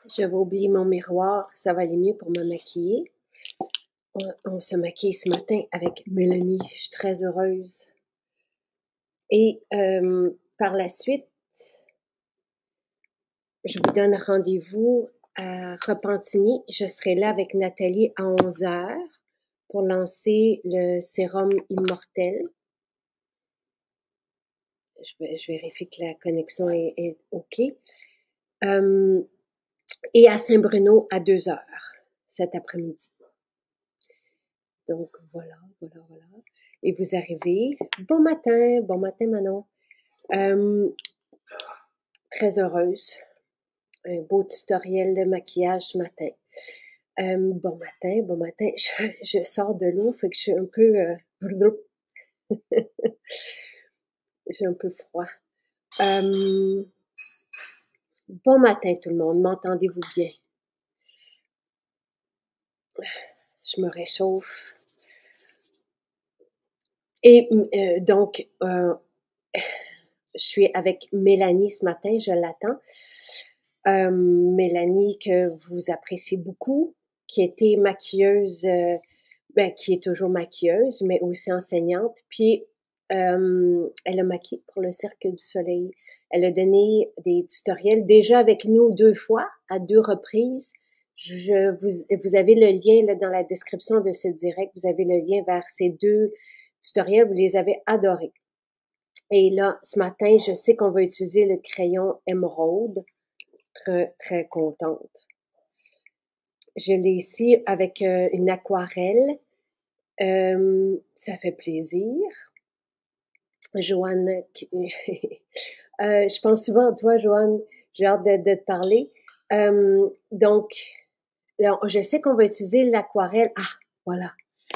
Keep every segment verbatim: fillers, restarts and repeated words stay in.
J'avais oublié mon miroir, ça va aller mieux pour me maquiller. On, on se maquille ce matin avec Mélanie, je suis très heureuse. Et euh, par la suite, je vous donne rendez-vous à Repentigny. Je serai là avec Nathalie à onze heures pour lancer le sérum immortel. Je, je vérifie que la connexion est, est OK. Euh, et à Saint-Bruno à deux heures cet après-midi. Donc, voilà, voilà, voilà. Et vous arrivez. Bon matin, bon matin, Manon. Euh, très heureuse. Un beau tutoriel de maquillage ce matin. Euh, bon matin, bon matin. Je, je sors de l'eau, fait que je suis un peu... Euh, j'ai un peu froid. Euh, bon matin, tout le monde. M'entendez-vous bien? Je me réchauffe. Et euh, donc, euh, je suis avec Mélanie ce matin, je l'attends. Euh, Mélanie que vous appréciez beaucoup, qui était maquilleuse, euh, ben, qui est toujours maquilleuse, mais aussi enseignante. Puis, euh, elle a maquillé pour le Cercle du Soleil. Elle a donné des tutoriels déjà avec nous deux fois, à deux reprises. Je vous, vous avez le lien là, dans la description de ce direct. Vous avez le lien vers ces deux tutoriels. Vous les avez adorés. Et là, ce matin, je sais qu'on va utiliser le crayon émeraude. Très, très contente. Je l'ai ici avec euh, une aquarelle. Euh, ça fait plaisir. Joanne, euh, je pense souvent à toi, Joanne. J'ai hâte de, de te parler. Euh, donc, là, je sais qu'on va utiliser l'aquarelle. Ah, voilà.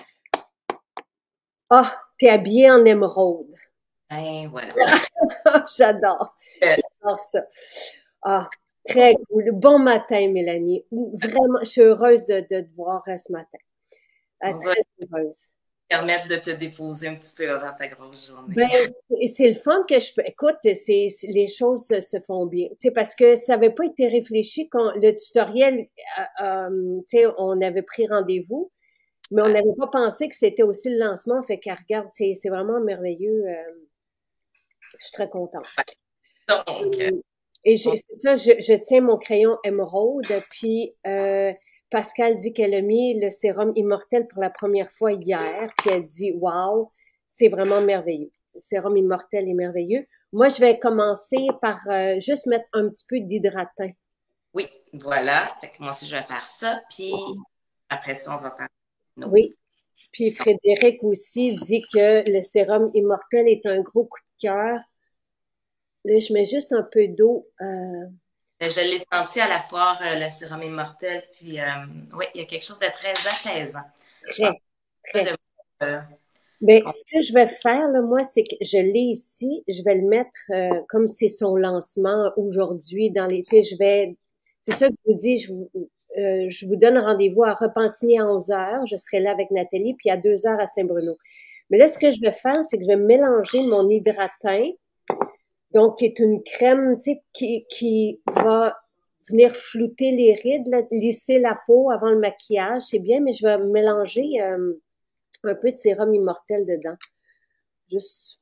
Ah, t'es habillée en émeraude. Ben, voilà. J'adore. J'adore ça. Ah, très cool. Bon matin, Mélanie. Vraiment, je suis heureuse de, de te voir ce matin. Ah, On va très heureuse. te permettre de te déposer un petit peu avant ta grosse journée. Ben, c'est c'est le fun que je peux. Écoute, c'est c'est- les choses se, se font bien. Tu sais, parce que ça n'avait pas été réfléchi quand le tutoriel, euh, euh, tu sais, on avait pris rendez-vous, mais on Ouais. n'avait pas pensé que c'était aussi le lancement. Fait qu'elle regarde, c'est c'est vraiment merveilleux. euh, je suis très contente. Donc, euh, Euh, Et j'ai- on- c'est ça, je, je tiens mon crayon émeraude, puis euh, Pascal dit qu'elle a mis le sérum immortel pour la première fois hier, puis elle dit waouh, c'est vraiment merveilleux. Le sérum immortel est merveilleux. Moi, je vais commencer par euh, juste mettre un petit peu d'hydratant. oui, voilà. Fait que moi aussi, je vais faire ça. Puis après ça, on va faire une autre Oui. petite. Puis Frédéric aussi dit que le sérum immortel est un gros coup de cœur. Là, je mets juste un peu d'eau. Euh, Je l'ai senti à la foire, euh, le sérum immortel. Puis, euh, oui, il y a quelque chose de très apaisant. Je pense très, pas très. de. euh, Ben, ce que je vais faire, là, moi, c'est que je l'ai ici, je vais le mettre euh, comme c'est son lancement aujourd'hui dans l'été. Je vais, c'est ça que je vous dis, je vous, euh, je vous donne rendez-vous à Repentigny à onze heures. Je serai là avec Nathalie, puis à deux heures à Saint-Bruno. Mais là, ce que je vais faire, c'est que je vais mélanger mon hydratin, donc qui est une crème, tu sais, qui, qui va venir flouter les rides, là, lisser la peau avant le maquillage. C'est bien, mais je vais mélanger euh, un peu de sérum immortel dedans. Juste,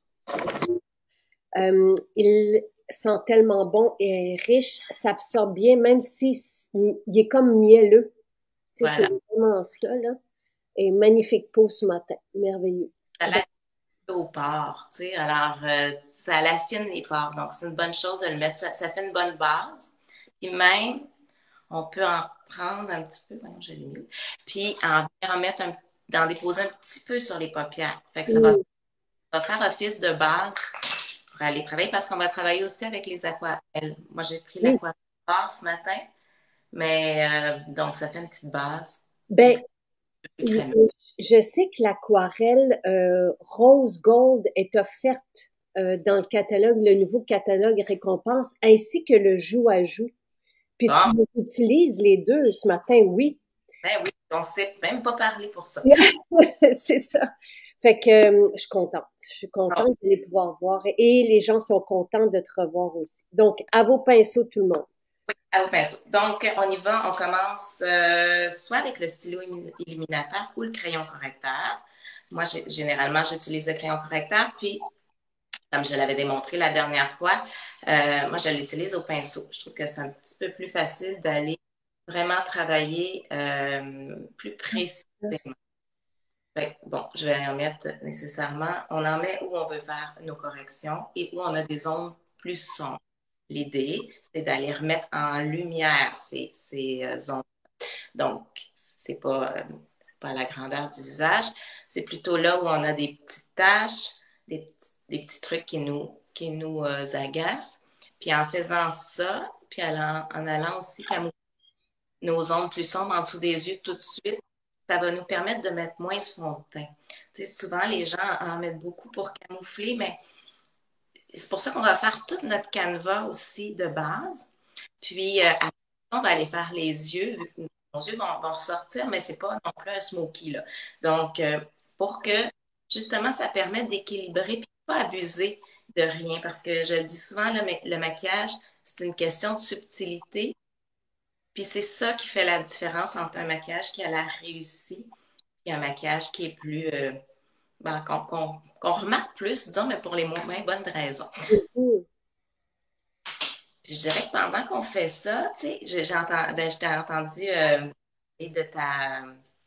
euh, il sent tellement bon et riche, ça absorbe bien, même si il est comme mielleux. Tu sais, Voilà. c'est vraiment ça, là. Et magnifique peau ce matin. Merveilleux. Ça Donc, l'affine aux pores, tu sais. Alors, euh, ça l'affine les pores. Donc, c'est une bonne chose de le mettre. Ça, ça fait une bonne base. Puis même, on peut en prendre un petit peu. Voyons, je l'ai mis. Puis en, en mettre un, d'en déposer un petit peu sur les paupières. Fait que ça va, mm, va faire office de base pour aller travailler parce qu'on va travailler aussi avec les aquarelles. Moi, j'ai pris oui. l'aquarelle ce matin, mais euh, donc ça fait une petite base. Ben, Donc, c'est un peu crémeux. je sais que l'aquarelle euh, Rose Gold est offerte euh, dans le catalogue, le nouveau catalogue récompense, ainsi que le joue à joue. Puis tu Bon, utilises les deux ce matin, oui. ben oui, on ne sait même pas parler pour ça. C'est ça. Fait que euh, je suis contente. Je suis Bon, contente d'aller pouvoir voir. Et les gens sont contents de te revoir aussi. Donc, à vos pinceaux, tout le monde. Ah, au pinceau. Donc, on y va, on commence euh, soit avec le stylo illuminateur ou le crayon correcteur. Moi, généralement, j'utilise le crayon correcteur, puis, comme je l'avais démontré la dernière fois, euh, moi, je l'utilise au pinceau. Je trouve que c'est un petit peu plus facile d'aller vraiment travailler euh, plus précisément. Fait que, bon, je vais en mettre nécessairement. On en met où on veut faire nos corrections et où on a des zones plus sombres. L'idée, c'est d'aller remettre en lumière ces, ces euh, zones. Donc, c'est pas, euh, c'est pas à la grandeur du visage, c'est plutôt là où on a des petites taches, des, petits, des petits trucs qui nous, qui nous euh, agacent. Puis en faisant ça, puis en, en allant aussi camoufler nos zones plus sombres en dessous des yeux tout de suite, ça va nous permettre de mettre moins de fond de teint. Tu sais, souvent, les gens en mettent beaucoup pour camoufler, mais c'est pour ça qu'on va faire toute notre canevas aussi de base. Puis, euh, après, on va aller faire les yeux, vu que nos yeux vont, vont ressortir, mais c'est pas non plus un smoky, là. Donc, euh, pour que, justement, ça permette d'équilibrer et pas abuser de rien. Parce que je le dis souvent, le, le maquillage, c'est une question de subtilité. Puis c'est ça qui fait la différence entre un maquillage qui a l'air réussi et un maquillage qui est plus, euh, ben, qu'on qu'on- qu'on remarque plus, disons, mais pour les moins bonnes raisons. Mhm. Puis je dirais que pendant qu'on fait ça, tu sais, j'ai j'ai entendu, ben, je t'ai entendu euh, parler de ta,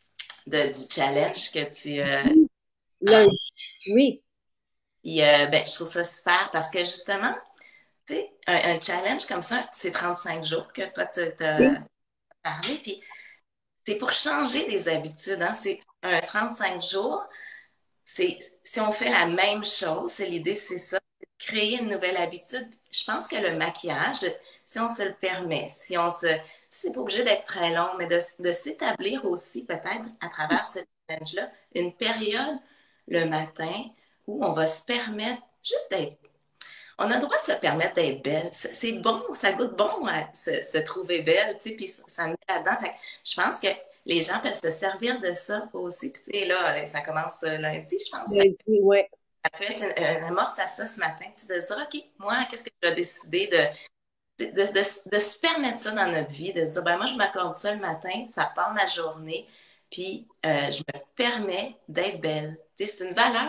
de, du challenge que tu euh, as. Lunch. Oui. Puis, euh, ben, je trouve ça super parce que justement, tu sais, un, un challenge comme ça, c'est trente-cinq jours que toi, tu as Oui. parlé. Puis c'est pour changer des habitudes. Hein? C'est un trente-cinq jours. C'est, si on fait la même chose, c'est l'idée, c'est ça, c'est de créer une nouvelle habitude. Je pense que le maquillage, si on se le permet, si on se, si c'est pas obligé d'être très long, mais de, de s'établir aussi peut-être à travers ce challenge-là, une période le matin où on va se permettre juste d'être. On a le droit de se permettre d'être belle. C'est c'est bon, ça goûte bon à se, se trouver belle, tu sais, puis ça, ça me met là-dedans. Fait que je pense que les gens peuvent se servir de ça aussi. Puis tu sais, là, ça commence lundi, je pense. Ben, dis, ouais. Ça peut être une, une amorce à ça ce matin, tu sais, de se dire, OK, moi, qu'est-ce que j'ai décidé de, de, de, de se permettre ça dans notre vie, de se dire, ben moi, je m'accorde ça le matin, ça part ma journée, puis euh, je me permets d'être belle. Tu sais, c'est une valeur.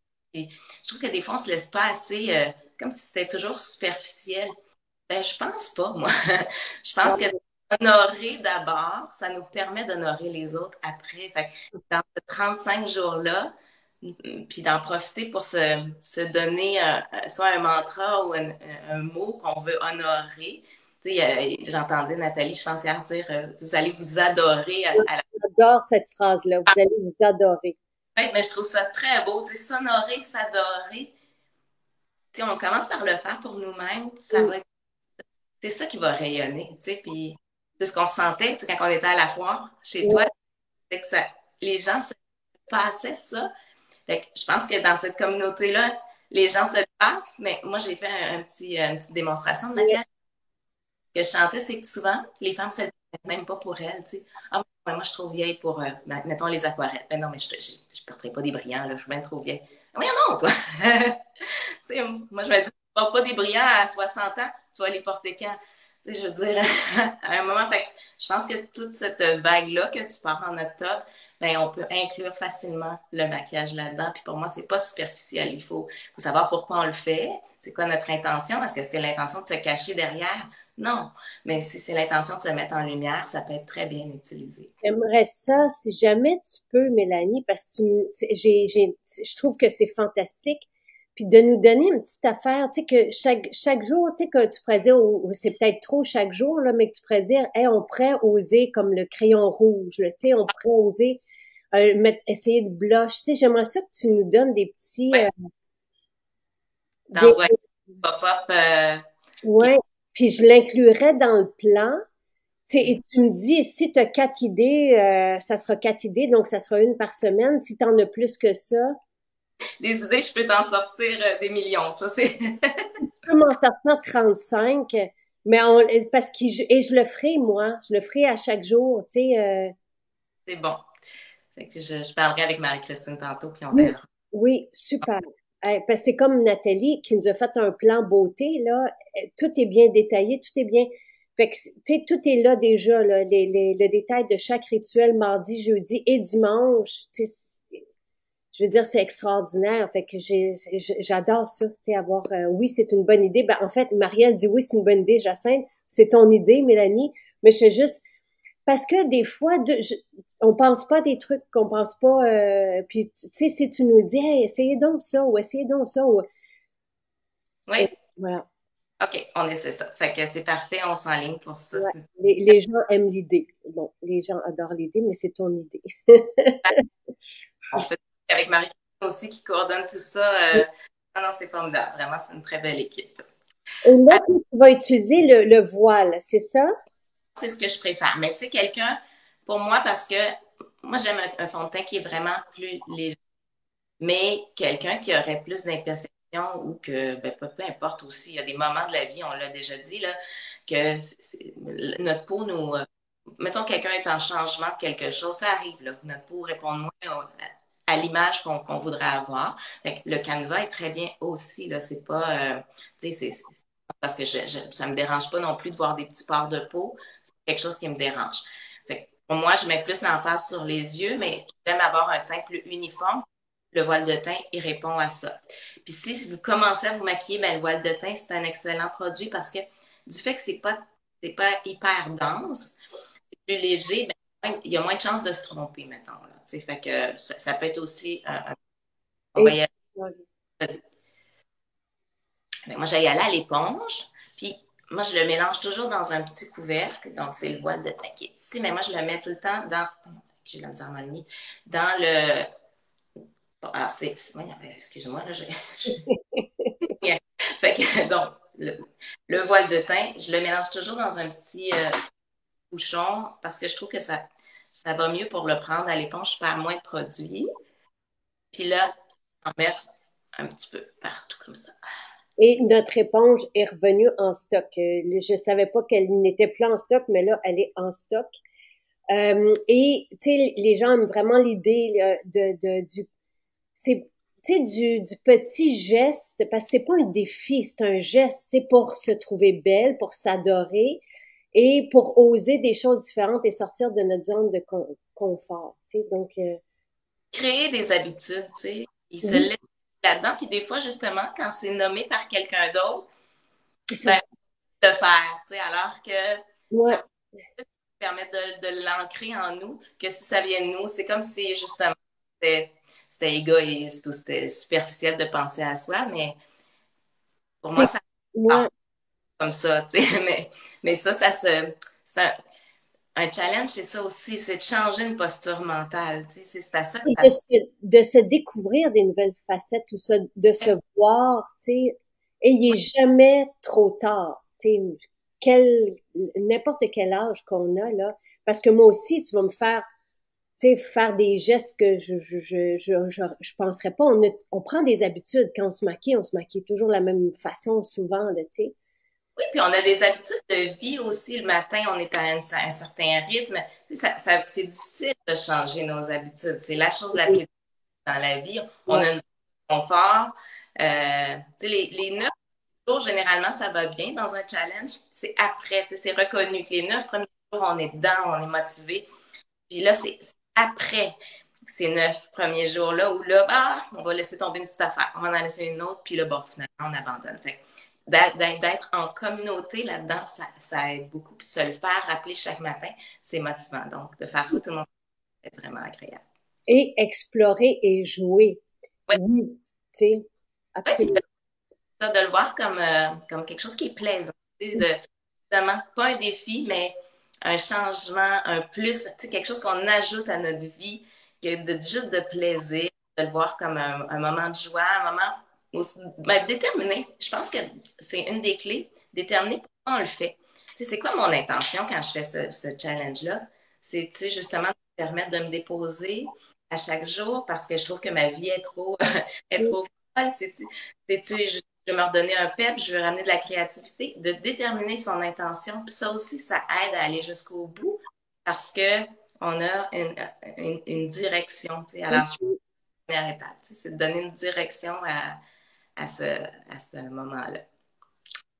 Et je trouve que des fois, on se laisse pas assez, euh, comme si c'était toujours superficiel. Ben, je pense pas, moi. Je pense que honorer d'abord, ça nous permet d'honorer les autres après. Fait que dans ces trente-cinq jours-là, puis d'en profiter pour se, se donner euh, soit un mantra ou un, un mot qu'on veut honorer. Tu sais, euh, j'entendais Nathalie, je pense hier dire, euh, vous allez vous adorer à, à la J'adore cette phrase-là. Vous allez vous adorer. fin, mais je trouve ça très beau. Tu sais, s'honorer, s'adorer. Tu sais, on commence par le faire pour nous-mêmes, ça Mm. va être, c'est ça qui va rayonner, tu sais, puis c'est ce qu'on ressentait, tu sais, quand on était à la foire chez toi, Ouais. c'est que ça, les gens se passaient ça. Fait que je pense que dans cette communauté-là, les gens se le passent, mais moi, j'ai fait un, un petit, une petite démonstration de Ouais. maquillage. Ce que je chantais, c'est que souvent, les femmes se le mettent même pas pour elles, tu sais. Ah, moi, moi, je suis trop vieille pour, euh, mettons, les aquarelles. Mais non, mais je ne porterai pas des brillants, là, je suis bien trop vieille. Mais non, toi! Tu sais, moi, je me dis, tu ne portes pas des brillants à soixante ans, tu vas les porter quand? Tu sais, je veux dire, à un moment, fait, je pense que toute cette vague-là que tu pars en octobre, ben, on peut inclure facilement le maquillage là-dedans. Puis pour moi, c'est pas superficiel. Il faut, faut savoir pourquoi on le fait. C'est quoi notre intention? Est-ce que c'est l'intention de se cacher derrière? Non. Mais si c'est l'intention de se mettre en lumière, ça peut être très bien utilisé. J'aimerais ça, si jamais tu peux, Mélanie, parce que tu, me- c'est- j'ai, j'ai, je trouve que c'est fantastique. Puis de nous donner une petite affaire, tu sais, que chaque, chaque jour, tu sais, que tu pourrais dire, oh, oh, c'est peut-être trop chaque jour, là, mais que tu pourrais dire, hey, on pourrait oser comme le crayon rouge, là, tu sais, on pourrait oser euh, mettre, essayer de blush. Tu sais, j'aimerais ça que tu nous donnes des petits, euh, Ouais. des, D'envoyer un pop-up. Euh, qui- ouais. Puis je l'inclurais dans le plan. Tu sais, et tu me dis, si tu as quatre idées, euh, ça sera quatre idées, donc ça sera une par semaine. Si tu en as plus que ça, Des idées, je peux t'en sortir euh, des millions. Ça, c'est tu peux m'en sortir trente-cinq, mais on, parce que je, et je le ferai, moi. Je le ferai à chaque jour, tu sais. Euh, c'est bon. Fait que je, je parlerai avec Marie-Christine tantôt, puis on oui, verra. oui, super. Euh, parce que c'est comme Nathalie qui nous a fait un plan beauté, là. Euh, Tout est bien détaillé, tout est bien. Fait que, tu sais, tout est là déjà, là, les, les, le détail de chaque rituel, mardi, jeudi et dimanche, tu sais, je veux dire, c'est extraordinaire. Fait que j'ai, j'adore ça, tu sais, avoir, euh, oui, c'est une bonne idée. Ben, en fait, Marielle dit oui, c'est une bonne idée, Jacinthe. C'est ton idée, Mélanie. Mais je fais juste, parce que des fois, de, je, on pense pas des trucs qu'on pense pas, euh, puis tu sais, si tu nous dis, hey, essayez donc ça, ou essayez donc ça, ou, Oui. et voilà. OK, on essaie ça. Fait que c'est parfait, on s'enligne pour ça. Ouais. C'est- Les, les gens aiment l'idée. Bon, les gens adorent l'idée, mais c'est ton idée. On fait ça avec Marie aussi qui coordonne tout ça. Euh... Ah non, c'est formidable. Vraiment, c'est une très belle équipe. Et là, tu vas utiliser le, le voile, c'est ça? C'est ce que je préfère. Mais tu sais, quelqu'un, pour moi, parce que moi, j'aime un, un fond de teint qui est vraiment plus léger. Mais quelqu'un qui aurait plus d'imperfections ou que, ben, peu, peu importe aussi, il y a des moments de la vie, on l'a déjà dit, là, que c'est- c'est- notre peau nous. euh, mettons, quelqu'un est en changement de quelque chose, ça arrive, là. Notre peau répond moins au- à l'image qu'on qu'on voudrait avoir. Fait que le canevas est très bien aussi, là. C'est pas. euh, tu sais, c'est c'est- parce que je, je- ça me dérange pas non plus de voir des petits pores de peau. C'est quelque chose qui me dérange. Fait que pour moi, je mets plus l'emphase sur les yeux, mais j'aime avoir un teint plus uniforme. Le voile de teint, il répond à ça. Puis si vous commencez à vous maquiller, ben, le voile de teint, c'est un excellent produit parce que du fait que c'est pas, c'est pas hyper dense, c'est plus léger, ben, il y a moins de chances de se tromper, mettons. Là, tu sais, fait que ça, ça peut être aussi un, un- on va Et y aller. Ben, moi, j'ai y aller à l'éponge, puis moi, je le mélange toujours dans un petit couvercle, donc c'est le voile de teint qui est ici, mais moi, je le mets tout le temps dans, j'ai la misère à m'aligner, dans le, bon, alors c'est, excuse-moi, là, j'ai, fait que, donc, le, le, voile de teint, je le mélange toujours dans un petit euh, bouchon parce que je trouve que ça, ça va mieux pour le prendre à l'éponge. Je perds moins de produits. Puis là, en mettre un petit peu partout comme ça. Et notre éponge est revenue en stock. Euh, Je savais pas qu'elle n'était plus en stock, mais là, elle est en stock. Euh, et tu sais, les gens aiment vraiment l'idée de, de du, c'est tu sais du, du petit geste parce que c'est pas un défi, c'est un geste, tu sais, pour se trouver belle, pour s'adorer et pour oser des choses différentes et sortir de notre zone de con, confort. Tu sais, donc euh, créer des habitudes, tu sais, ils se oui, laissent là-dedans. Puis des fois, justement, quand c'est nommé par quelqu'un d'autre, c'est ça. ben, de faire, tu sais, alors que Ouais. ça permet de, de l'ancrer en nous, que si ça vient de nous, c'est comme si justement c'était, c'était égoïste ou c'était superficiel de penser à soi, mais pour moi, C'est ça ouais. part comme ça, tu sais, mais, mais ça, ça se, c'est un, un challenge, c'est ça aussi, c'est de changer une posture mentale, tu sais, c'est à ça que Et ça de se se, de se découvrir des nouvelles facettes, tout ça, de se fait. voir, tu sais, et il est jamais trop tard, tu sais, quel, n'importe quel âge qu'on a, là, parce que moi aussi, tu vas me faire, tu sais, faire des gestes que je, je, je, je, je, je penserais pas. On, a- on prend des habitudes. Quand on se maquille, on se maquille toujours de la même façon, souvent, là, tu sais. Oui, puis on a des habitudes de vie aussi. Le matin, on est à un, un certain rythme. Tu sais, ça, ça, c'est difficile de changer nos habitudes. C'est la chose la plus difficile dans la vie. On Ouais. a un confort. Euh, tu sais, les, les neuf jours, généralement, ça va bien dans un challenge. C'est après, tu sais, c'est reconnu que les neuf premiers jours, on est dedans, on est motivé. Puis là, c'est c'est après ces neuf premiers jours-là où là, ah, on va laisser tomber une petite affaire, on va en laisser une autre, puis là, bon, finalement, on abandonne. Fait que d'être d'être en communauté là-dedans, ça, ça aide beaucoup. Puis de se le faire rappeler chaque matin, c'est motivant. Donc, de faire ça tout le monde, c'est vraiment agréable. Et explorer et jouer. Oui, Oui, tu sais, ouais, puis de, absolument. ça, de le voir comme, euh, comme quelque chose qui est plaisant. Tu sais, de, justement, pas un défi, mais un changement, un plus, tu sais, quelque chose qu'on ajoute à notre vie, que de, juste de plaisir, de le voir comme un, un moment de joie, un moment aussi, ben, déterminé. Je pense que c'est une des clés, déterminer pourquoi on le fait. Tu sais, c'est quoi mon intention quand je fais ce, ce challenge-là? C'est, tu sais, justement, de me permettre de me déposer à chaque jour parce que je trouve que ma vie est trop, est trop folle. C'est, c'est, tu sais, je, je veux me redonner un pep, je veux ramener de la créativité, de déterminer son intention. Puis ça aussi, ça aide à aller jusqu'au bout parce que on a une, une, une direction. Tu sais. Alors, je première étape, tu sais, c'est de donner une direction à, à ce, à ce moment-là.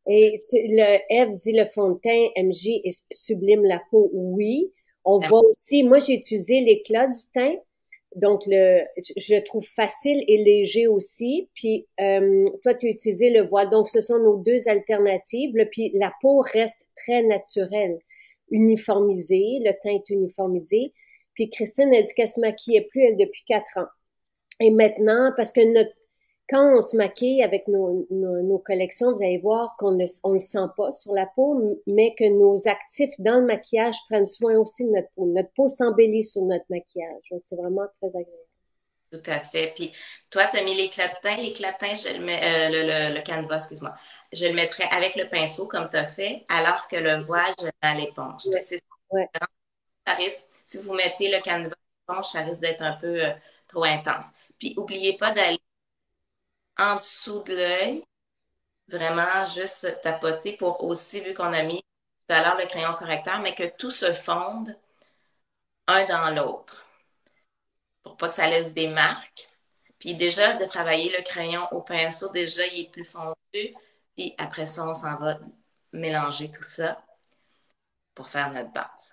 Et tu- le Eve dit le fond de teint M J est- sublime la peau. Oui. On Euh, voit aussi, moi j'ai utilisé l'éclat du teint. Donc le, je je le trouve facile et léger aussi. Puis euh, toi tu as utilisé le voile. Donc ce sont nos deux alternatives. Là. Puis la peau reste très naturelle, uniformisée. Le teint est uniformisé. Puis Christine a dit qu'elle se maquillait plus elle depuis quatre ans. Et maintenant, parce que notre, quand on se maquille avec nos, nos, nos collections, vous allez voir qu'on ne on le sent pas sur la peau, mais que nos actifs dans le maquillage prennent soin aussi de notre peau. Notre peau s'embellit sur notre maquillage. Donc, c'est vraiment très agréable. Tout à fait. Puis toi, tu as mis l'éclat de teint. L'éclat de teint, je le mets, euh, le, le, le canevas, excuse-moi. Je le mettrais avec le pinceau comme tu as fait, alors que le voile, je le mets à l'éponge. Ouais, C'est ouais. ça risque, si vous mettez le canevas à l'éponge, ça risque d'être un peu euh, trop intense. Puis n'oubliez pas d'aller en dessous de l'œil, vraiment juste tapoter pour aussi, vu qu'on a mis tout à l'heure le crayon correcteur, mais que tout se fonde un dans l'autre pour pas que ça laisse des marques. Puis déjà, de travailler le crayon au pinceau, déjà, il est plus fondu. Puis après ça, on s'en va mélanger tout ça pour faire notre base.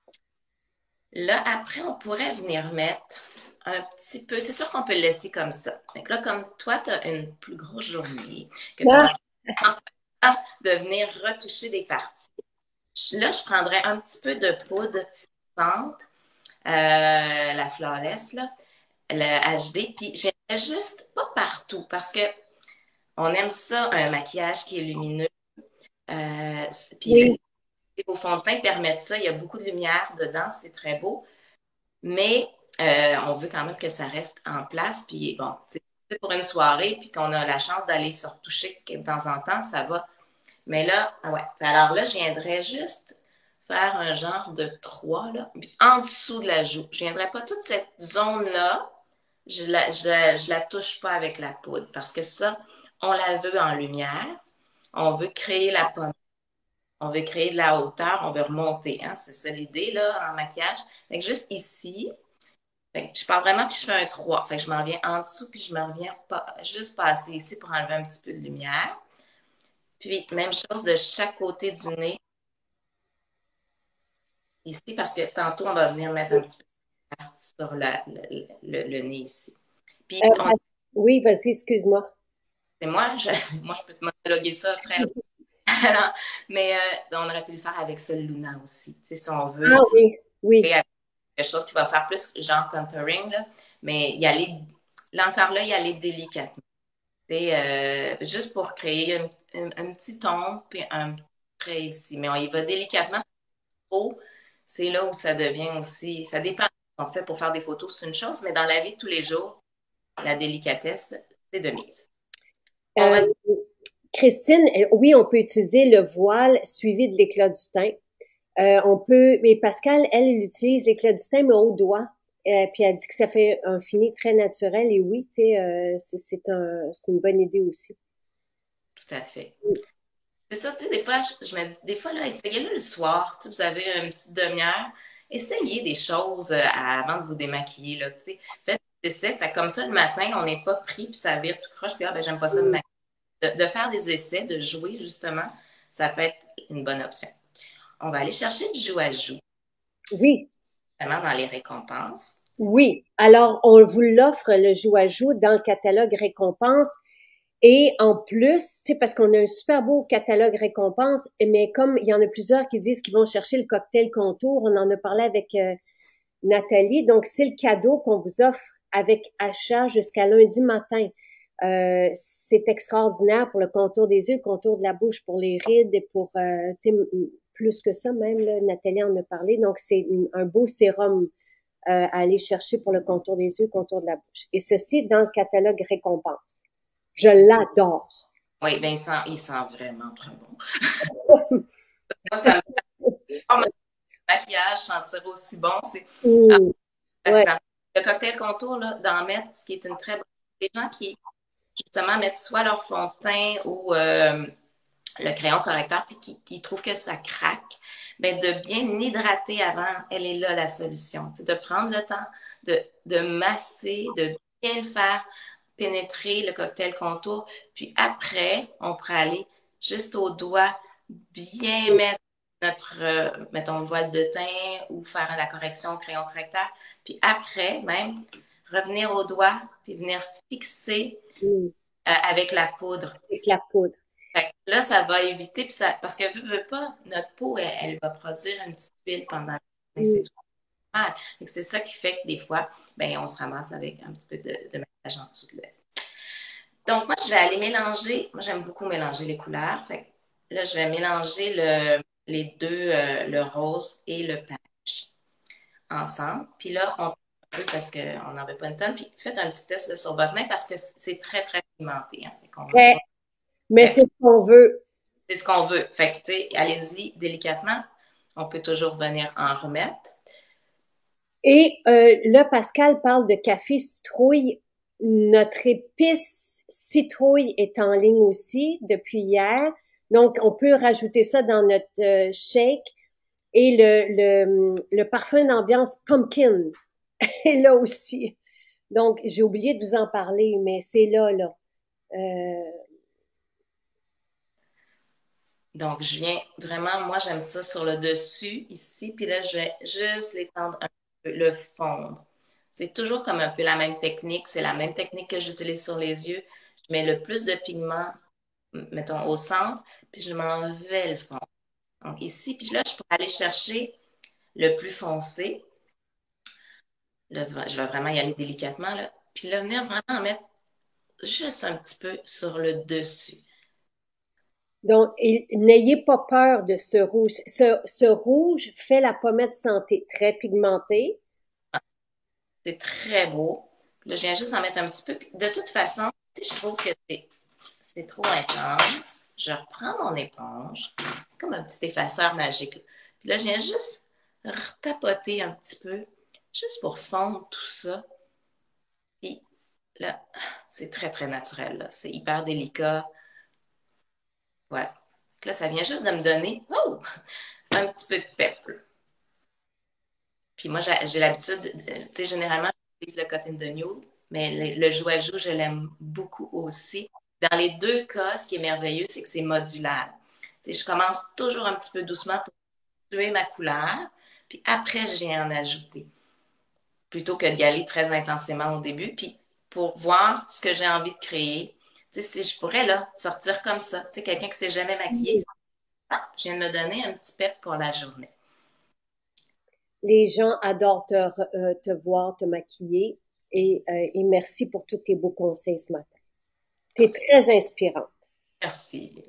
Là, après, on pourrait venir mettre un petit peu. C'est sûr qu'on peut le laisser comme ça. Donc là, comme toi, tu as une plus grosse journée, que tu Ah, auras temps de venir retoucher des parties. Là, je prendrais un petit peu de poudre fixante, euh, la flawless, là, le H D, puis j'aimerais juste pas partout parce que on aime ça, un maquillage qui est lumineux. Euh, puis oui. les beaux fonds de teint permettent ça. Il y a beaucoup de lumière dedans, c'est très beau. Mais euh, on veut quand même que ça reste en place. Puis bon, c'est pour une soirée, puis qu'on a la chance d'aller se retoucher de temps en temps, ça va. Mais là, ah ouais. Alors là, je viendrais juste faire un genre de trois, là, puis en dessous de la joue. Je viendrais pas toute cette zone-là, je la, je, la, je la touche pas avec la poudre, parce que ça, on la veut en lumière. On veut créer la pomme. On veut créer de la hauteur, on veut remonter. Hein? C'est ça l'idée, là, en maquillage. Fait que juste ici, fait que je pars vraiment, puis je fais un trois. Fait que je m'en viens en dessous, puis je me reviens pas, juste passer ici pour enlever un petit peu de lumière. Puis, même chose de chaque côté du nez, ici, parce que tantôt, on va venir mettre un petit peu sur la- le, le- le nez ici. Puis, Euh, on- parce- oui, vas-y, excuse-moi. c'est moi, je, moi, je peux te monologuer ça après. Alors, mais euh, on aurait pu le faire avec ce Luna aussi. Tu sais, si on veut Ah oui, oui. créer quelque chose qui va faire plus genre contouring, là, mais y aller, là encore là, y aller délicatement. C'est euh, juste pour créer un, un, un petit ton, puis un trait ici. Mais on y va délicatement. Trop, c'est là où ça devient aussi, ça dépend. En fait, pour faire des photos, c'est une chose, mais dans la vie de tous les jours, la délicatesse, c'est de mise. On Euh, va Christine, euh, oui, on peut utiliser le voile suivi de l'éclat du teint. Euh, on peut, mais Pascal, elle, elle utilise l'éclat du teint, mais au doigt. Euh, puis elle dit que ça fait un fini très naturel. Et oui, tu sais, euh, c'est c'est un, c'est une bonne idée aussi. tout à fait. C'est ça, tu sais, des fois, je, je me dis, des fois, là, essayez-le le soir. Tu sais, vous avez une petite demi-heure. Essayez des choses euh, avant de vous démaquiller, là, tu sais. Faites des essais. Fait, comme ça, le matin, on n'est pas pris, puis ça vire tout croche, puis ah, ben, j'aime pas ça de maquiller. De, de faire des essais, de jouer, justement, ça peut être une bonne option. On va aller chercher du joue à joue, Oui, notamment dans les récompenses. oui. Alors, on vous l'offre le joue à joue dans le catalogue récompense. Et en plus, tu sais, parce qu'on a un super beau catalogue récompense, mais comme il y en a plusieurs qui disent qu'ils vont chercher le cocktail contour, on en a parlé avec euh, Nathalie. Donc, c'est le cadeau qu'on vous offre avec achat jusqu'à lundi matin. Euh, c'est extraordinaire pour le contour des yeux, le contour de la bouche, pour les rides et pour, euh, tu sais, plus que ça même, là, Nathalie en a parlé. Donc, c'est un beau sérum euh, à aller chercher pour le contour des yeux, le contour de la bouche. Et ceci dans le catalogue récompense. Je l'adore. Oui, bien, il sent, il sent vraiment très bon. Moi, ça me fait maquillage sentir aussi bon. C'est Mmh, ouais. fascinant. Le cocktail contour, là, d'en mettre, ce qui est une très bonne. Les gens qui, justement, mettent soit leur fond de teint ou euh, le crayon correcteur, puis qui, qui trouvent que ça craque, mais de bien hydrater avant, elle est là la solution. C'est de prendre le temps de, de masser, de bien le faire pénétrer le cocktail contour, puis après, on pourrait aller juste au doigt, bien mettre notre, euh, mettons, le voile de teint ou faire la correction au crayon correcteur. Puis après, même, revenir au doigt, puis venir fixer Mm. euh, avec la poudre. Avec la poudre. Fait que là, ça va éviter, puis ça, parce que, veux, veux pas, notre peau, elle, elle va produire une petite huile pendant la journée. C'est Mm. tout normal. C'est ça qui fait que des fois, ben, on se ramasse avec un petit peu de, de maquillage en dessous de l'œil. Donc, moi, je vais aller mélanger. Moi, j'aime beaucoup mélanger les couleurs. Fait que là, je vais mélanger le, les deux, euh, le rose et le pêche ensemble. Puis là, on peut parce qu'on n'en veut pas une tonne. Puis faites un petit test là, sur votre main parce que c'est très, très pigmenté. Hein. On, Très, mais c'est ce qu'on veut. C'est ce qu'on veut. Fait que, tu sais, allez-y délicatement. On peut toujours venir en remettre. Et euh, là, Pascal parle de café citrouille. Notre épice citrouille est en ligne aussi depuis hier. Donc, on peut rajouter ça dans notre euh, shake. Et le, le, le parfum d'ambiance pumpkin est là aussi. Donc, j'ai oublié de vous en parler, mais c'est là, là. Euh... Donc, je viens vraiment, moi, j'aime ça sur le dessus, ici. Puis là, je vais juste l'étendre un peu, le fondre. C'est toujours comme un peu la même technique. C'est la même technique que j'utilise sur les yeux. Je mets le plus de pigment, mettons, au centre, puis je m'en vais le fond. Donc, ici, puis là, je peux aller chercher le plus foncé. Là, je vais vraiment y aller délicatement, là. Puis là, venir vraiment en mettre juste un petit peu sur le dessus. Donc, n'ayez pas peur de ce rouge. Ce, ce rouge fait la pommette santé très pigmentée. C'est très beau. Là, je viens juste en mettre un petit peu. De toute façon, si je trouve que c'est, c'est trop intense, je reprends mon éponge, comme un petit effaceur magique. Puis là, je viens juste retapoter un petit peu, juste pour fondre tout ça. Puis là, c'est très, très naturel. Là. C'est hyper délicat. Voilà. Là, ça vient juste de me donner oh, un petit peu de pep. Puis moi, j'ai, j'ai l'habitude, tu sais, généralement, j'utilise le cotton de nude, mais le, le joue à joue, je l'aime beaucoup aussi. Dans les deux cas, ce qui est merveilleux, c'est que c'est modulaire. Tu sais, je commence toujours un petit peu doucement pour tuer ma couleur, puis après, je viens en ajouter, plutôt que d'y aller très intensément au début, puis pour voir ce que j'ai envie de créer. Tu sais, si je pourrais, là, sortir comme ça, tu sais, quelqu'un qui ne s'est jamais maquillé, ah, je viens de me donner un petit pep pour la journée. Les gens adorent te, euh, te voir, te maquiller. Et, euh, et merci pour tous tes beaux conseils ce matin. Tu es très inspirante. Merci.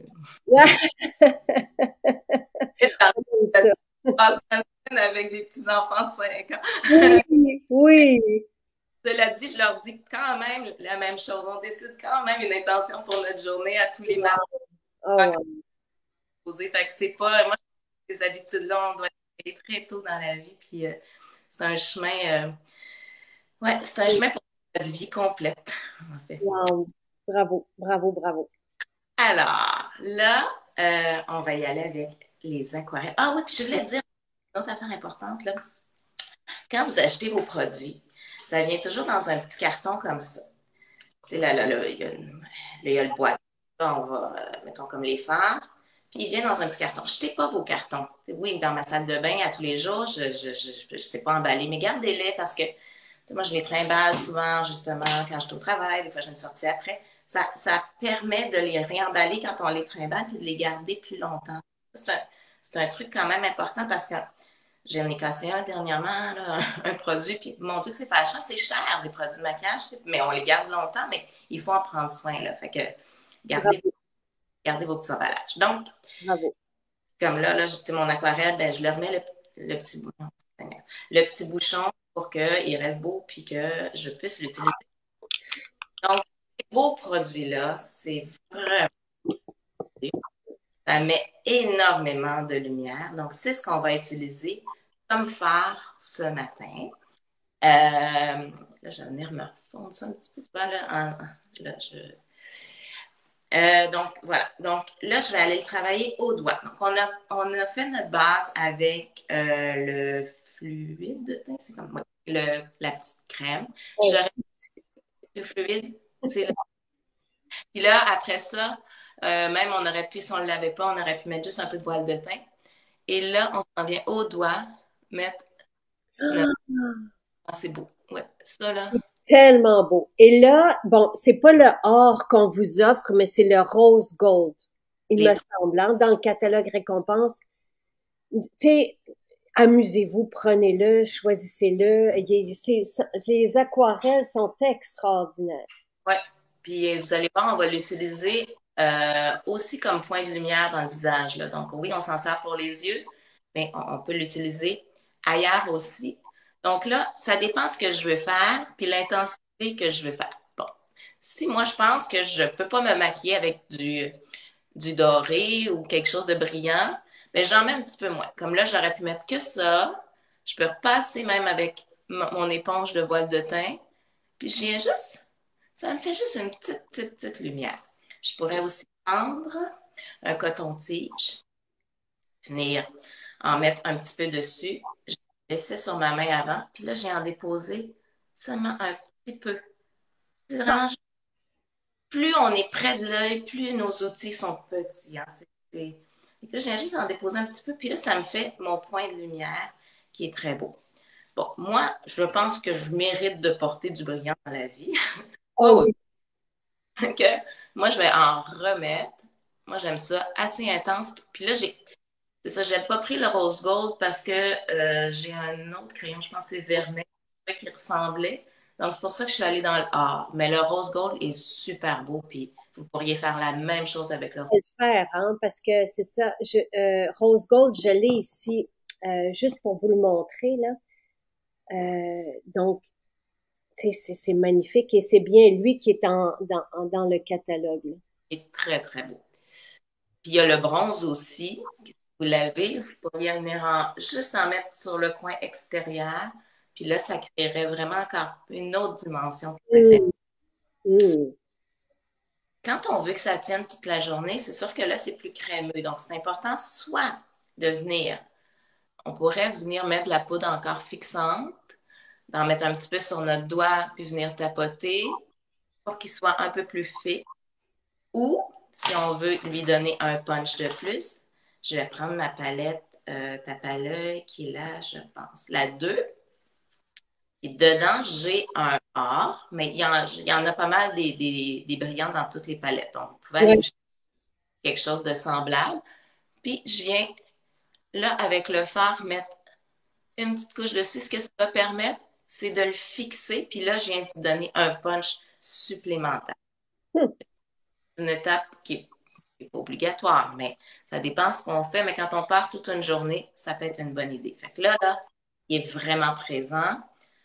Ça. Passe ma semaine avec des petits-enfants de cinq ans. Oui, oui. Cela dit, je leur dis quand même la même chose. On décide quand même une intention pour notre journée à tous les matins. Oh, wow. Fait que c'est pas... Moi, ces habitudes-là, on doit aller très tôt dans la vie. Puis euh, c'est un chemin... Euh, ouais, c'est un chemin pour notre vie complète, en fait. Wow. Bravo, bravo, bravo. Alors, là, euh, on va y aller avec les aquarelles. Ah oui, puis je voulais dire une autre affaire importante, là. Quand vous achetez vos produits, ça vient toujours dans un petit carton comme ça. Tu sais, là, là, là, il y a, il y a le boîtier, on va, euh, mettons, comme les fards, puis il vient dans un petit carton. Jetez pas vos cartons. Oui, dans ma salle de bain, à tous les jours, je ne je, je, je sais pas emballer, mais gardez-les parce que, moi, je les trimballe souvent, justement, quand je suis au travail, des fois, j'ai une sortie après. Ça, ça permet de les réemballer quand on les trimballe puis de les garder plus longtemps. C'est un, c'est un truc quand même important parce que j'en ai cassé un dernièrement, là, un produit, puis mon Dieu, que c'est fâchant, c'est cher, des produits de maquillage, mais on les garde longtemps, mais il faut en prendre soin, là. Fait que gardez, gardez vos petits emballages. Donc, bravo. Comme là, là, je dis mon aquarelle, ben, je leur mets le, le, petit, le petit bouchon pour qu'il reste beau puis que je puisse l'utiliser. Donc, ces beaux produits-là, c'est vraiment... Ça met énormément de lumière. Donc, c'est ce qu'on va utiliser comme phare ce matin. Euh, là, je vais venir me refondre ça un petit peu. Tu vois, là, en, là je... Euh, donc, voilà. Donc, là, je vais aller le travailler au doigt. Donc, on a, on a fait notre base avec euh, le fluide de teint. C'est comme le, la petite crème. Oui. J'aurais le fluide. C'est là. Puis là, après ça, Euh, même, on aurait pu, si on ne l'avait pas, on aurait pu mettre juste un peu de voile de teint. Et là, on s'en vient au doigt mettre notre... Ah, c'est beau. Ouais, ça, là. Tellement beau. Et là, bon, c'est pas le or qu'on vous offre, mais c'est le rose gold, il Les me deux. semble, hein, dans le catalogue récompense. Tu sais, amusez-vous, prenez-le, choisissez-le. Il est- c'est- Les aquarelles sont extraordinaires. Ouais. Puis, vous allez voir, on va l'utiliser euh, aussi comme point de lumière dans le visage, là. Donc, oui, on s'en sert pour les yeux, mais on, on peut l'utiliser ailleurs aussi. Donc là, ça dépend ce que je veux faire, puis l'intensité que je veux faire. Bon. Si moi, je pense que je peux pas me maquiller avec du du doré ou quelque chose de brillant, mais j'en mets un petit peu moins. Comme là, j'aurais pu mettre que ça. Je peux repasser même avec mon éponge de voile de teint. Puis je viens juste, ça me fait juste une petite, petite, petite lumière. Je pourrais aussi prendre un coton-tige, venir en mettre un petit peu dessus. Je vais laisser sur ma main avant. Puis là, j'ai en déposé seulement un petit peu. C'est vraiment, plus on est près de l'œil, plus nos outils sont petits. Hein. C'est, c'est... Et que là, j'ai juste en déposer un petit peu, puis là, ça me fait mon point de lumière qui est très beau. Bon, moi, je pense que je mérite de porter du brillant dans la vie. Oh Oh, oui. ok. Moi, je vais en remettre. Moi, j'aime ça assez intense. Puis là, j'ai, c'est ça, j'ai pas pris le rose gold parce que euh, j'ai un autre crayon, je pense que c'est Vermeil, qui ressemblait. Donc, c'est pour ça que je suis allée dans le art. Mais le rose gold est super beau, puis vous pourriez faire la même chose avec le rose. Le faire, hein, parce que c'est ça. Je, euh, Rose Gold, je l'ai ici, euh, juste pour vous le montrer, là. Euh, donc, tu sais, c'est c'est magnifique et c'est bien lui qui est en, dans, en- dans le catalogue, là. Il est très, très beau. Puis il y a le bronze aussi. Si vous l'avez, vous pourriez venir en, juste en mettre sur le coin extérieur. Puis là, ça créerait vraiment encore une autre dimension qui peut être Mm, mm. quand on veut que ça tienne toute la journée, c'est sûr que là, c'est plus crémeux. Donc, c'est important soit de venir, on pourrait venir mettre de la poudre encore fixante, d'en mettre un petit peu sur notre doigt, puis venir tapoter pour qu'il soit un peu plus fit. Ou, si on veut lui donner un punch de plus, je vais prendre ma palette euh, tape à l'œil qui est là, je pense, la deux. Et dedans, j'ai un or, mais il y en, il y en a pas mal des, des, des brillants dans toutes les palettes. Donc, vous pouvez aller Ouais. vous quelque chose de semblable. Puis je viens là avec le fard mettre une petite couche dessus. Ce que ça va permettre, c'est de le fixer. Puis là, je viens de donner un punch supplémentaire. Hmm. C'est une étape qui n'est pas obligatoire, mais ça dépend de ce qu'on fait. Mais quand on part toute une journée, ça peut être une bonne idée. Fait que là, là, il est vraiment présent.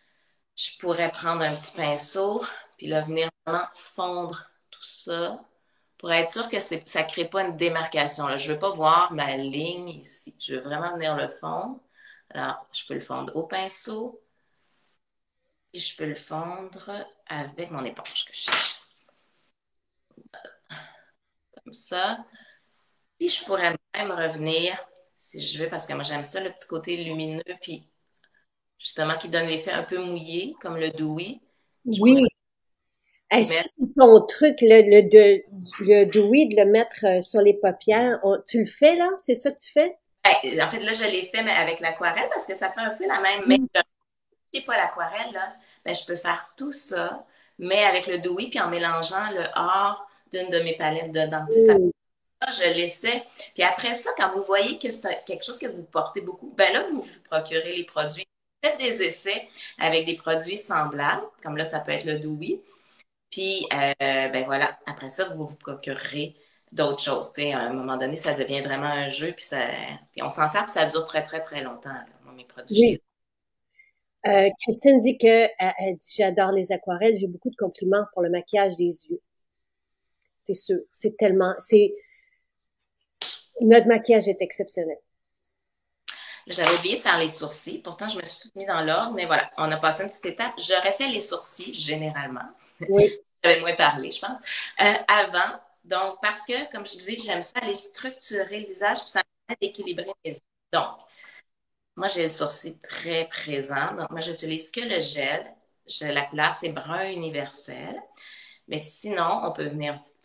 Je pourrais prendre un petit pinceau, puis là, venir vraiment fondre tout ça pour être sûr que c'est, ça ne crée pas une démarcation. Là. Je ne veux pas voir ma ligne ici. Je veux vraiment venir le fondre. Alors, je peux le fondre au pinceau, puis je peux le fondre avec mon éponge que je cherche. Comme ça. Puis je pourrais même revenir, si je veux, parce que moi j'aime ça, le petit côté lumineux, puis justement qui donne l'effet un peu mouillé, comme le dewy. Je pourrais Oui. Hey, y ça, mettre. c'est ton truc, le, le, de, le dewy, de le mettre euh, sur les paupières. On- tu le fais, là? C'est ça que tu fais? Ben, en fait, là, je l'ai fait, mais avec l'aquarelle, parce que ça fait un peu la même. Mais Mm. je ne sais pas l'aquarelle, là. Ben, je peux faire tout ça, mais avec le dewy, puis en mélangeant le or d'une de mes palettes dedans. Tu sais, ça Mm. je laissais. Puis après ça, quand vous voyez que c'est quelque chose que vous portez beaucoup, ben là, vous vous procurez les produits. Faites des essais avec des produits semblables, comme là, ça peut être le Doui. Puis, euh, ben voilà, après ça, vous vous procurerez d'autres choses. Tu sais, à un moment donné, ça devient vraiment un jeu, puis, ça, puis on s'en sert, puis ça dure très, très, très longtemps. Là. Moi, mes produits, je Oui. les... Euh, Christine dit que elle, elle dit, j'adore les aquarelles. J'ai beaucoup de compliments pour le maquillage des yeux. C'est sûr. C'est tellement, c'est, notre maquillage est exceptionnel. J'avais oublié de faire les sourcils. Pourtant, je me suis mis dans l'ordre, mais voilà, on a passé une petite étape. J'aurais fait les sourcils, généralement. Oui. J'avais moins parlé, je pense, euh, avant. Donc, parce que, comme je disais, j'aime ça aller structurer le visage, puis ça me permet d'équilibrer les yeux. Donc, moi, j'ai le sourcil très présent. Donc, moi, j'utilise que le gel. Je, la couleur, c'est brun universel. Mais sinon, on peut venir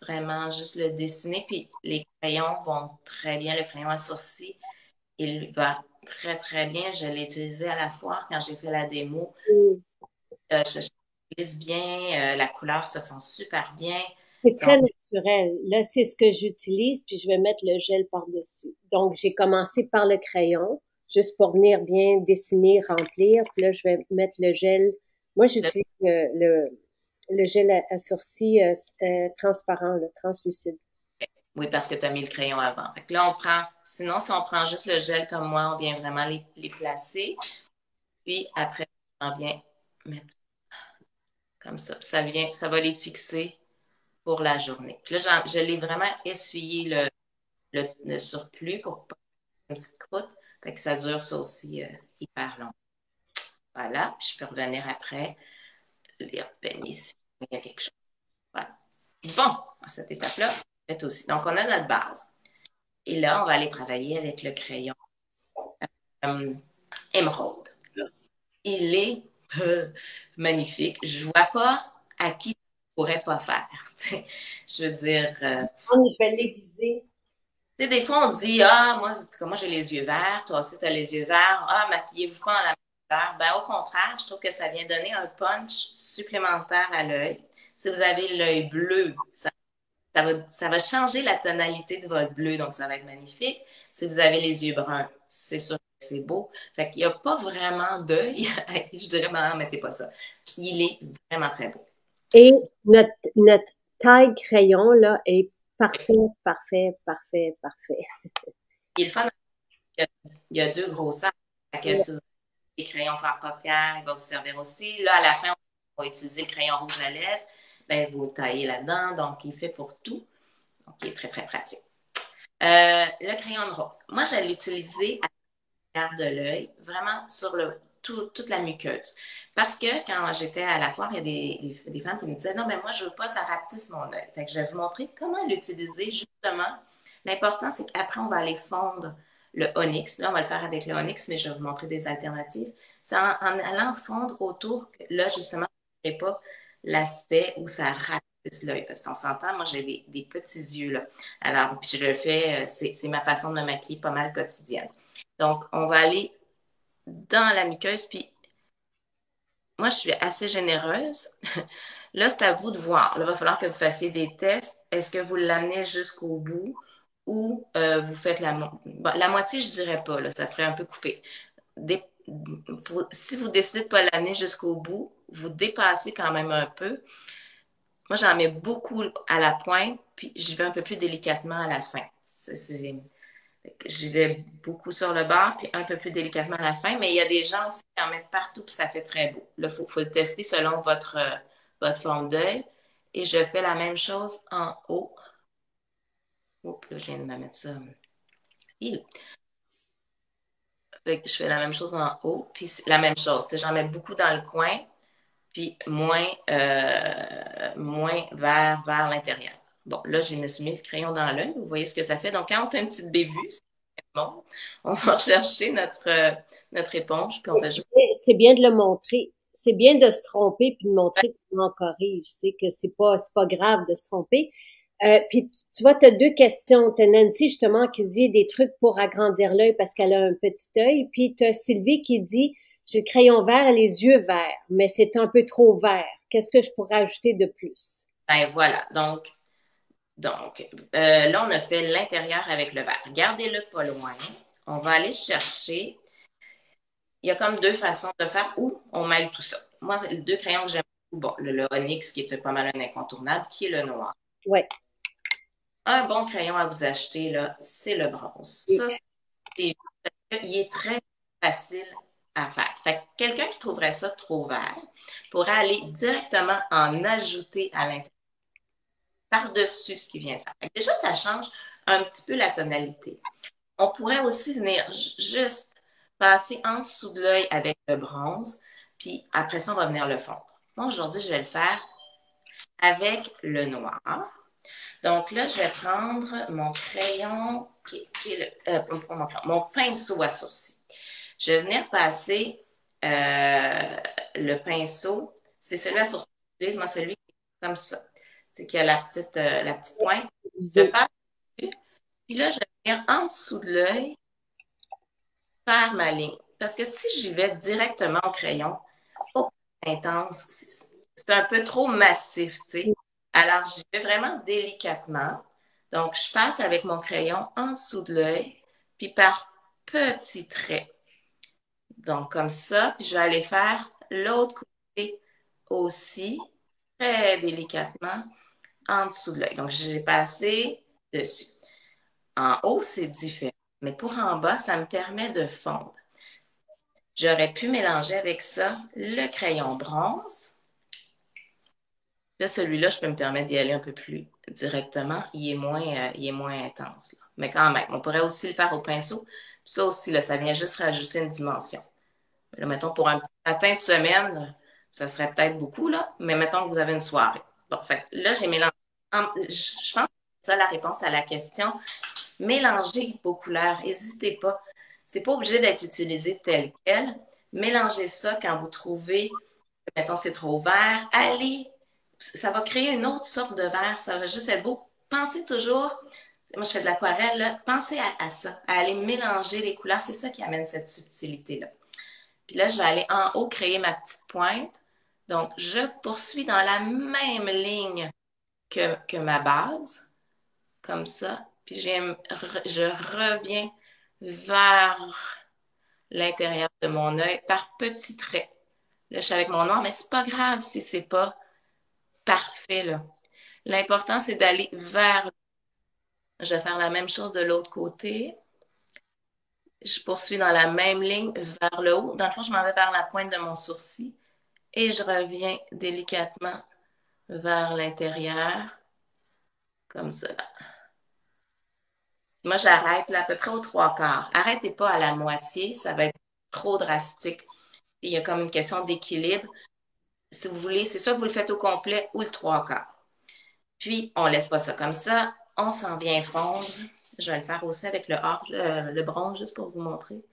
vraiment juste le dessiner. Puis les crayons vont très bien. Le crayon à sourcils, il va très, très bien. Je l'ai utilisé à la foire quand j'ai fait la démo. Mm. Euh, je, je l'utilise bien. Euh, la couleur se fond super bien. C'est Donc, très naturel. Là, c'est ce que j'utilise, puis je vais mettre le gel par-dessus. Donc, j'ai commencé par le crayon, juste pour venir bien dessiner, remplir. Puis là, je vais mettre le gel. Moi, le- j'utilise le, le, le gel à, à sourcils euh, euh, transparent, le translucide. oui, parce que tu as mis le crayon avant. Fait que là, on prend, sinon, si on prend juste le gel comme moi, on vient vraiment les, les placer. Puis après, on vient mettre comme ça. Puis ça vient, ça va les fixer pour la journée. Puis là, j'en- je l'ai vraiment essuyé le, le, le surplus pour pas faire une petite croûte. Fait que ça dure ça aussi euh, hyper long. Voilà. Puis je peux revenir après, les repeigner ici. Il y a quelque chose. Voilà. Bon, à cette étape-là, fait aussi. Donc, on a notre base. Et là, on va aller travailler avec le crayon euh, émeraude. Il est euh, magnifique. Je vois pas à qui ça pourrait pas faire. T'sais. Je veux dire, euh, Je vais l'aiguiser. tu sais, des fois, on dit, ah, moi, comme moi, j'ai les yeux verts, toi aussi, tu as les yeux verts. Ah, maquillez-vous pas en la même couleur. Ben, au contraire, je trouve que ça vient donner un punch supplémentaire à l'œil. Si vous avez l'œil bleu, ça, ça va, ça va changer la tonalité de votre bleu, donc ça va être magnifique. Si vous avez les yeux bruns, c'est sûr que c'est beau. Fait qu'il n'y a pas vraiment d'œil. Je dirais, non, mettez pas ça. Il est vraiment très beau. Et notre, notre taille crayon, là, est parfait, parfait, parfait, parfait. Il est le fun, il y a, il y a deux grosseurs. Fait que Ouais. si vous les crayons faire paupières, il va vous servir aussi. Là, à la fin, on va utiliser le crayon rouge à lèvres. Ben, vous le taillez là-dedans, donc il fait pour tout. Donc, il est très, très pratique. Euh, le crayon de rouge. Moi, je l'ai utilisé à l'arrière de l'œil, vraiment sur le, tout, toute la muqueuse. Parce que quand j'étais à la foire, il y a des, des, des femmes qui me disaient non, mais moi, je veux pas que ça rapetisse mon œil. Fait que je vais vous montrer comment l'utiliser justement. L'important, c'est qu'après, on va aller fondre le onyx. Là, on va le faire avec le onyx, mais je vais vous montrer des alternatives. C'est en, en allant fondre autour que là, justement, je ne pas l'aspect où ça rapetisse l'œil. Parce qu'on s'entend, moi, j'ai des, des petits yeux, là. Alors, puis je le fais, euh, c'est, c'est ma façon de me maquiller pas mal quotidienne. Donc, on va aller dans la muqueuse, puis moi, je suis assez généreuse. Là, c'est à vous de voir. Là, il va falloir que vous fassiez des tests. Est-ce que vous l'amenez jusqu'au bout ou euh, vous faites la, mo- bon, la moitié, je dirais pas, là, ça ferait un peu coupé. Dé- vous- si vous décidez de ne pas l'amener jusqu'au bout, vous dépassez quand même un peu. Moi, j'en mets beaucoup à la pointe, puis j'y vais un peu plus délicatement à la fin. C'est, c'est- J'y vais beaucoup sur le bord, puis un peu plus délicatement à la fin. Mais il y a des gens aussi qui en mettent partout, puis ça fait très beau. Là, il faut, faut le tester selon votre, euh, votre forme d'œil. Et je fais la même chose en haut. Oups, là, je viens de me mettre ça. Hi. Fait que je fais la même chose en haut, puis c'est la même chose. Tu sais, j'en mets beaucoup dans le coin, puis moins, euh, moins vers, vers l'intérieur. Bon, là, je me suis mis le crayon dans l'œil. Vous voyez ce que ça fait. Donc, quand on fait une petite bévue, bon, on va rechercher notre, euh, notre éponge, puis on Mais fait C'est juste. bien, c'est bien de le montrer. C'est bien de se tromper puis de montrer que tu m'en corriges. Je sais que c'est pas, c'est pas grave de se tromper. Euh, puis tu tu vois, tu as deux questions. Tu as Nancy justement qui dit des trucs pour agrandir l'œil parce qu'elle a un petit œil. Puis tu as Sylvie qui dit j'ai le crayon vert et les yeux verts, mais c'est un peu trop vert. Qu'est-ce que je pourrais ajouter de plus? Ben voilà. Donc, donc euh, là, on a fait l'intérieur avec le verre. Gardez-le pas loin. On va aller chercher. Il y a comme deux façons de faire où on mêle tout ça. Moi, c'est les deux crayons que j'aime beaucoup. Bon, le, le Onyx, qui est pas mal un incontournable, qui est le noir. Ouais. Un bon crayon à vous acheter, là, c'est le bronze. Ça, c'est, il est très facile à faire. Fait que quelqu'un qui trouverait ça trop vert pourrait aller directement en ajouter à l'intérieur, par-dessus ce qu'il vient de faire. Fait que déjà, ça change un petit peu la tonalité. On pourrait aussi venir juste passer en dessous de l'œil avec le bronze, puis après ça, on va venir le fondre. Moi, aujourd'hui, je vais le faire avec le noir. Donc là, je vais prendre mon crayon, qui, qui est le, euh, mon, mon pinceau à sourcils. Je vais venir passer euh, le pinceau. C'est celui à sourcils. Moi, celui qui est comme ça. c'est qu'il y a la petite, euh, la petite pointe. Je Zo. passe dessus, puis là, je viens en dessous de l'œil faire ma ligne. Parce que si j'y vais directement au crayon, oh, intense, c'est un peu trop massif, tu sais. Alors, j'y vais vraiment délicatement. Donc, je passe avec mon crayon en dessous de l'œil, puis par petits traits. Donc, comme ça, puis je vais aller faire l'autre côté aussi, très délicatement, en dessous de l'œil. Donc, j'ai passé dessus. En haut, c'est différent. Mais pour en bas, ça me permet de fondre. J'aurais pu mélanger avec ça le crayon bronze. Là, celui-là, je peux me permettre d'y aller un peu plus directement. Il est moins, euh, il est moins intense, là. Mais quand même, on pourrait aussi le faire au pinceau. Puis ça aussi, là, ça vient juste rajouter une dimension. Là, mettons, pour un petit matin de semaine, ça serait peut-être beaucoup, là. Mais mettons que vous avez une soirée. Bon, fait là, j'ai mélangé. Je pense que c'est ça la réponse à la question. Mélangez vos couleurs. N'hésitez pas. C'est pas obligé d'être utilisé tel quel. Mélangez ça quand vous trouvez, mettons, c'est trop vert. Allez, ça va créer une autre sorte de vert. Ça va juste être beau. Pensez toujours, moi je fais de l'aquarelle, là. Pensez à, à ça, à aller mélanger les couleurs. C'est ça qui amène cette subtilité-là. Puis là, je vais aller en haut créer ma petite pointe. Donc, je poursuis dans la même ligne que, que ma base, comme ça. Puis je reviens vers l'intérieur de mon œil par petits traits. Là, je suis avec mon noir, mais c'est pas grave si c'est pas parfait, là. L'important, c'est d'aller vers. Je vais faire la même chose de l'autre côté. Je poursuis dans la même ligne vers le haut. Dans le fond, je m'en vais vers la pointe de mon sourcil et je reviens délicatement vers l'intérieur, comme ça. Moi, j'arrête là à peu près aux trois quarts. Arrêtez pas à la moitié, ça va être trop drastique. Il y a comme une question d'équilibre. Si vous voulez, c'est soit que vous le faites au complet ou le trois quarts. Puis, on laisse pas ça comme ça. On s'en vient fondre. Je vais le faire aussi avec le or, le, le bronze, juste pour vous montrer.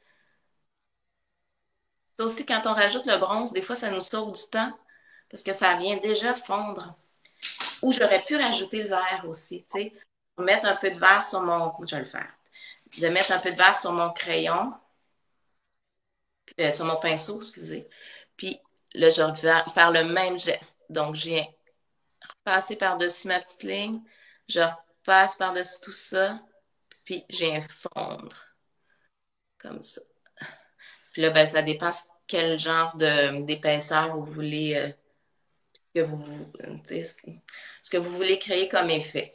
Ça aussi, quand on rajoute le bronze, des fois, ça nous sauve du temps parce que ça vient déjà fondre. Ou j'aurais pu rajouter le vert aussi, tu sais. Mettre un peu de vert sur mon... Je vais le faire. De mettre un peu de vert sur mon crayon, euh, sur mon pinceau, excusez. Puis là, je vais faire le même geste. Donc, je viens passer par-dessus ma petite ligne, je repasse par-dessus tout ça, puis je viens fondre. Comme ça. Puis là, ben, ça dépend quel genre de, d'épaisseur vous voulez, euh, que vous, ce que, ce que vous voulez créer comme effet.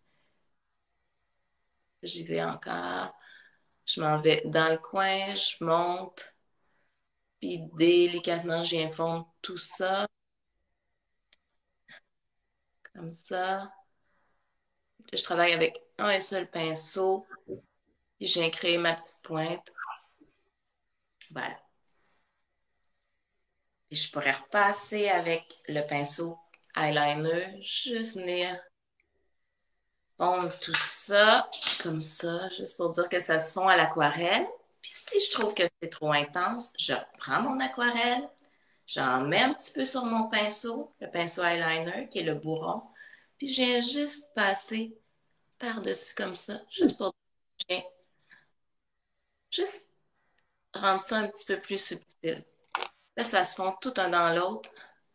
J'y vais encore. Je m'en vais dans le coin, je monte, puis délicatement, je viens fondre tout ça, comme ça. Je travaille avec un seul pinceau, puis je viens créer ma petite pointe. Voilà. Puis je pourrais repasser avec le pinceau eyeliner, juste venir fondre tout ça, comme ça, juste pour dire que ça se fond à l'aquarelle. Puis si je trouve que c'est trop intense, je prends mon aquarelle, j'en mets un petit peu sur mon pinceau, le pinceau eyeliner, qui est le bourron, puis je viens juste passer par-dessus comme ça, juste pour je viens juste rendre ça un petit peu plus subtil. Là, ça se fond tout un dans l'autre.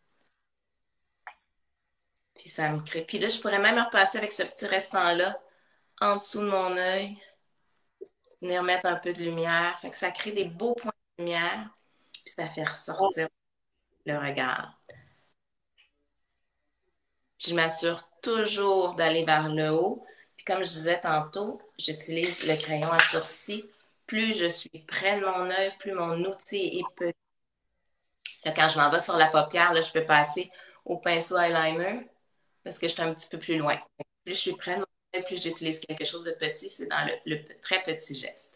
Puis ça me crée. Puis là, je pourrais même repasser avec ce petit restant-là en dessous de mon œil, venir mettre un peu de lumière. Fait que ça crée des beaux points de lumière, puis ça fait ressortir le regard. Puis je m'assure toujours d'aller vers le haut. Puis comme je disais tantôt, j'utilise le crayon à sourcil. Plus je suis près de mon œil, plus mon outil est petit. Là, quand je m'en vais sur la paupière, là, je peux passer au pinceau eyeliner parce que je suis un petit peu plus loin. Plus je suis près de mon œil, plus j'utilise quelque chose de petit. C'est dans le, le très petit geste.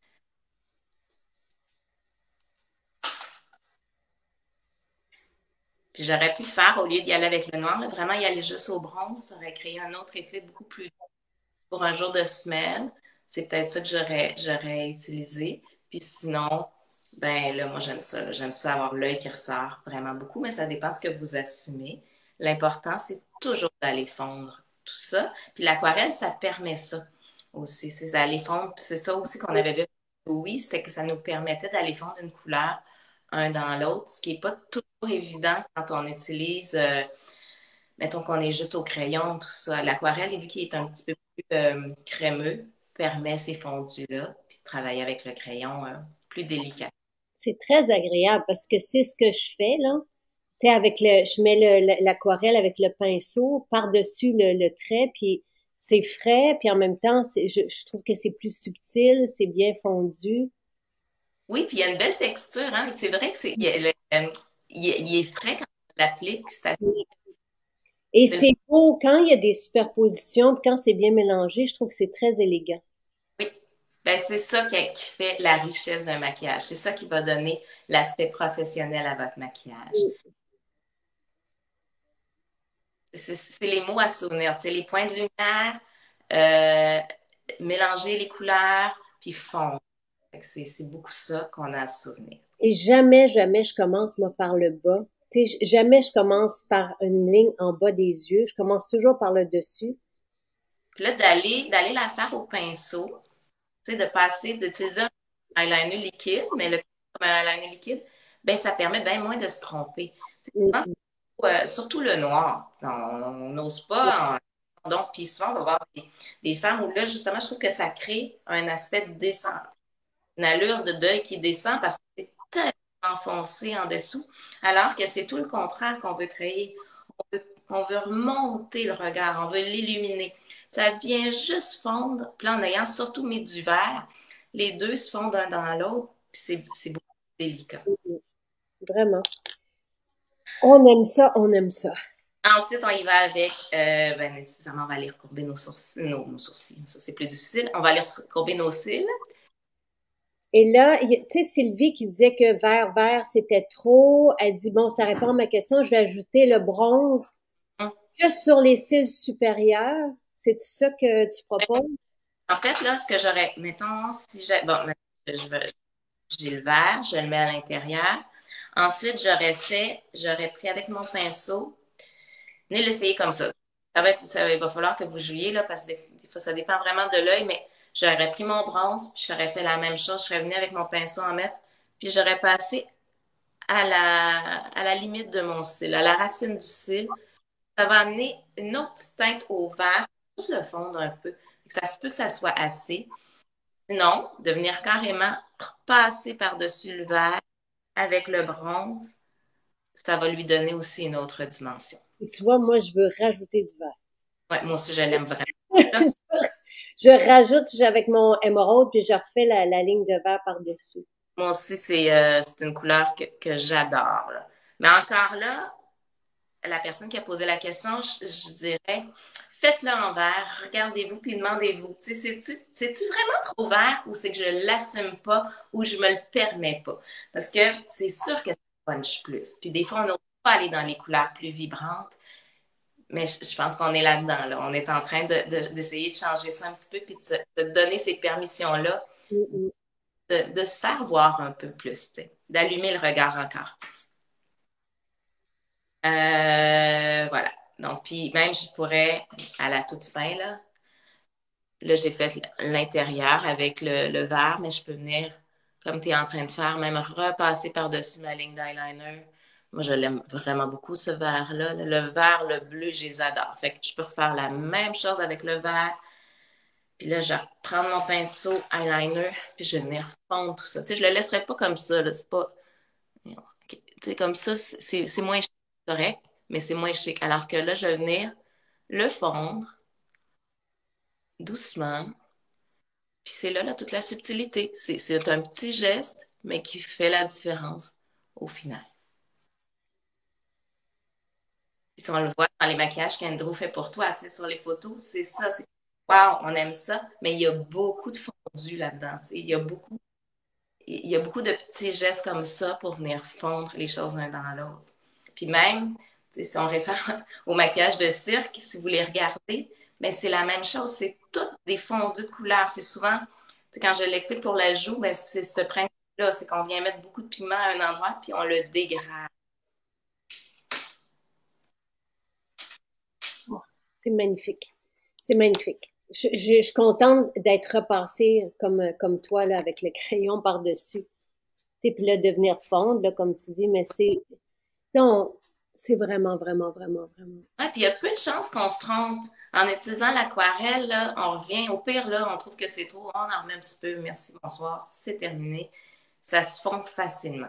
Puis j'aurais pu faire, au lieu d'y aller avec le noir, là, vraiment y aller juste au bronze, ça aurait créé un autre effet beaucoup plus pour un jour de semaine. C'est peut-être ça que j'aurais, j'aurais utilisé. Puis sinon, ben là, moi j'aime ça. Là. J'aime ça avoir l'œil qui ressort vraiment beaucoup, mais ça dépend ce que vous assumez. L'important, c'est toujours d'aller fondre tout ça. Puis l'aquarelle, ça permet ça aussi, c'est d'aller fondre. Puis c'est ça aussi qu'on avait vu. Oui, c'était que ça nous permettait d'aller fondre une couleur un dans l'autre, ce qui n'est pas toujours évident quand on utilise, euh, mettons qu'on est juste au crayon, tout ça. L'aquarelle, vu qu'il est un petit peu plus euh, crémeux, permet ces fondus-là, puis de travailler avec le crayon euh, plus délicat. C'est très agréable parce que c'est ce que je fais, là. Tu sais, avec le, je mets le- l'aquarelle avec le pinceau par-dessus le, le trait, puis c'est frais, puis en même temps, c'est, je, je trouve que c'est plus subtil, c'est bien fondu. Oui, puis il y a une belle texture, hein. C'est vrai que c'est, il, y a le- il est il est frais quand on l'applique, c'est assez- Et c'est beau quand il y a des superpositions, puis quand c'est bien mélangé, je trouve que c'est très élégant. Oui, ben, c'est ça qui, qui fait la richesse d'un maquillage. C'est ça qui va donner l'aspect professionnel à votre maquillage. C'est c'est les mots à souvenir, tu sais, les points de lumière, euh, mélanger les couleurs, puis fondre. Fait que C'est c'est beaucoup ça qu'on a à se souvenir. Et jamais, jamais je commence, moi, par le bas. Tu sais, jamais je commence par une ligne en bas des yeux. Je commence toujours par le dessus. Puis là, d'aller d'aller la faire au pinceau, tu sais, de passer, d'utiliser un eyeliner liquide, mais le comme un eyeliner liquide, ben ça permet bien moins de se tromper. Tu sais, souvent, Mm, euh, surtout le noir. On on n'ose pas. on- donc, puis souvent, on va voir des, des femmes où là, justement, je trouve que ça crée un aspect de descente, une allure de deuil qui descend parce que c'est tellement foncé en dessous, alors que c'est tout le contraire qu'on veut créer. On veut, on veut remonter le regard, on veut l'illuminer. Ça vient juste fondre, puis là, en ayant surtout mis du vert, les deux se fondent un dans l'autre, puis c'est c'est beaucoup plus délicat. mm, vraiment. On aime ça, on aime ça. Ensuite, on y va avec, euh, ben, nécessairement, on va aller recourber nos sourcils, nos, nos sourcils, ça c'est plus difficile. On va aller recourber nos cils. Et là, il y a- tu sais, Sylvie qui disait que vert, vert, c'était trop. Elle dit, bon, ça répond à ma question, je vais ajouter le bronze Hum. juste sur les cils supérieurs. C'est ça que tu proposes? En fait, là, ce que j'aurais, mettons, si j'ai, bon, je veux- j'ai le vert, je le mets à l'intérieur. Ensuite, j'aurais fait, j'aurais pris avec mon pinceau, venez l'essayer comme ça. Ça va être, ça va, il va falloir que vous jouiez, là, parce que des, des fois, ça dépend vraiment de l'œil, mais j'aurais pris mon bronze, puis j'aurais fait la même chose. Je serais venue avec mon pinceau en mettre, puis j'aurais passé à la, à la limite de mon cil, à la racine du cil. Ça va amener une autre petite teinte au vert, juste le fondre un peu. Ça se peut que ça soit assez. Sinon, de venir carrément passer par-dessus le vert avec le bronze, ça va lui donner aussi une autre dimension. Et tu vois, moi, je veux rajouter du vert. Ouais, moi aussi, je l'aime vraiment. Puis je, je rajoute avec mon émeraude, puis je refais la, la ligne de vert par-dessus. Moi aussi, c'est euh, c'est une couleur que, que j'adore. Là. Mais encore là, la personne qui a posé la question, je, je dirais, faites-le en vert, regardez-vous puis demandez-vous, tu sais, c'est-tu, c'est-tu vraiment trop vert ou c'est que je l'assume pas ou je me le permets pas? Parce que c'est sûr que ça punch plus. Puis des fois, on n'ose pas aller dans les couleurs plus vibrantes, mais je, je pense qu'on est là-dedans. Là. On est en train de, de- d'essayer de changer ça un petit peu puis de, se- de donner ces permissions-là, Mm, mm. de, de se faire voir un peu plus, tu sais, d'allumer le regard encore plus. Euh, voilà. Donc, puis même, je pourrais, à la toute fin, là, là, j'ai fait l'intérieur avec le, le vert, mais je peux venir, comme tu es en train de faire, même repasser par-dessus ma ligne d'eyeliner. Moi, je l'aime vraiment beaucoup, ce vert-là. Le vert, le bleu, je les adore. Fait que je peux refaire la même chose avec le vert. Puis là, je vais prendre mon pinceau eyeliner, puis je vais venir fondre tout ça. Tu sais, je le laisserai pas comme ça, là. C'est pas... Ok. Tu sais, comme ça, c'est c'est moins chic, correct, mais c'est moins chic. Alors que là, je vais venir le fondre doucement. Puis c'est là, là, toute la subtilité. C'est c'est un petit geste, mais qui fait la différence au final. Puis si on le voit dans les maquillages qu'Andrew fait pour toi, tu sais, sur les photos, c'est ça. C'est wow, on aime ça, mais il y a beaucoup de fondu là-dedans. Tu sais. Il y a beaucoup, il y a beaucoup de petits gestes comme ça pour venir fondre les choses l'un dans l'autre. Puis même, tu sais, si on réfère au maquillage de cirque, si vous les regardez, mais c'est la même chose. C'est toutes des fondus de couleurs. C'est souvent, tu sais, quand je l'explique pour la joue, ben, c'est ce principe-là. C'est qu'on vient mettre beaucoup de pigment à un endroit, puis on le dégrade. C'est magnifique. C'est magnifique. Je, je, je suis contente d'être repassée comme, comme toi, là, avec le crayon par-dessus. Tu sais, puis là, de venir fondre, là, comme tu dis, mais c'est, tu sais, on- c'est vraiment, vraiment, vraiment, vraiment. Ouais, puis il y a peu de chances qu'on se trompe. En utilisant l'aquarelle, là, on revient. Au pire, là, on trouve que c'est trop. On en remet un petit peu. Merci, bonsoir. C'est terminé. Ça se fond facilement.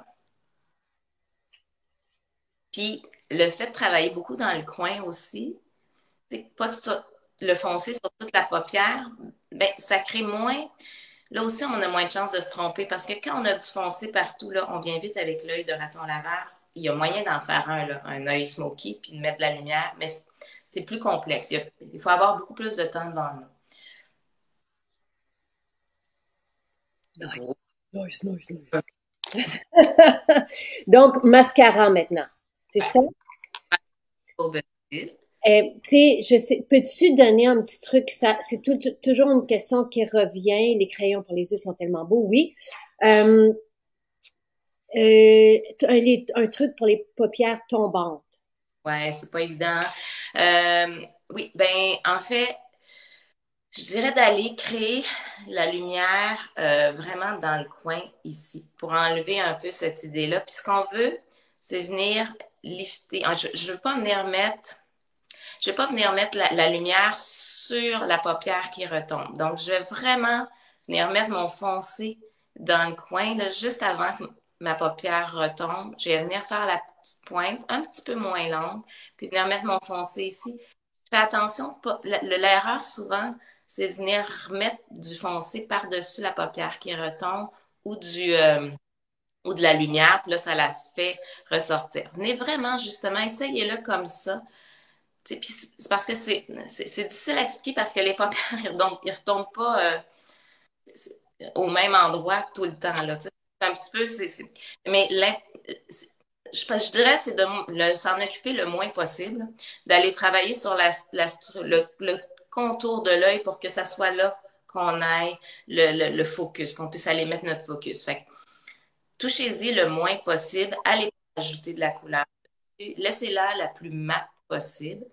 Puis le fait de travailler beaucoup dans le coin aussi, c'est pas sur- le foncé sur toute la paupière, ben, ça crée moins. Là aussi, on a moins de chances de se tromper parce que quand on a du foncé partout, là, on vient vite avec l'œil de raton laveur. Il y a moyen d'en faire un, là, un œil smoky, puis de mettre de la lumière, mais c'est c'est plus complexe. Il, y a- il faut avoir beaucoup plus de temps devant nous. Nice, nice, nice, nice. Donc, mascara maintenant. C'est ça? Pour Bastille. Euh, tu sais, je sais, peux-tu donner un petit truc? Ça, c'est tout- tout- toujours une question qui revient. Les crayons pour les yeux sont tellement beaux, oui. Euh, euh, un, les- un truc pour les paupières tombantes. Ouais, c'est pas évident. Euh, oui, ben, en fait, je dirais d'aller créer la lumière euh, vraiment dans le coin ici pour enlever un peu cette idée-là. Puis ce qu'on veut, c'est venir lifter. Ah, Je ne veux pas venir mettre, je vais pas venir mettre la, la lumière sur la paupière qui retombe. Donc, je vais vraiment venir mettre mon foncé dans le coin, là, juste avant que ma paupière retombe. Je vais venir faire la petite pointe, un petit peu moins longue, puis venir mettre mon foncé ici. Fais attention, pas- la- le- l'erreur souvent, c'est venir remettre du foncé par-dessus la paupière qui retombe ou du euh, ou de la lumière, puis là, ça la fait ressortir. Venez vraiment, justement, essayez-le comme ça. Tu sais, puis c'est c'est parce que c'est c'est- c'est difficile à expliquer parce que les paupières, ils retombent, ils retombent pas euh, c'est- c'est au même endroit tout le temps, là. Tu sais, c'est un petit peu, c'est, c'est- mais l'in- c'est- je, je dirais, c'est de le- s'en occuper le moins possible, d'aller travailler sur la, la stru- le, le contour de l'œil pour que ça soit là qu'on aille le, le, le focus, qu'on puisse aller mettre notre focus. Fait que touchez-y le moins possible, allez ajouter de la couleur. Laissez-la la plus mate possible.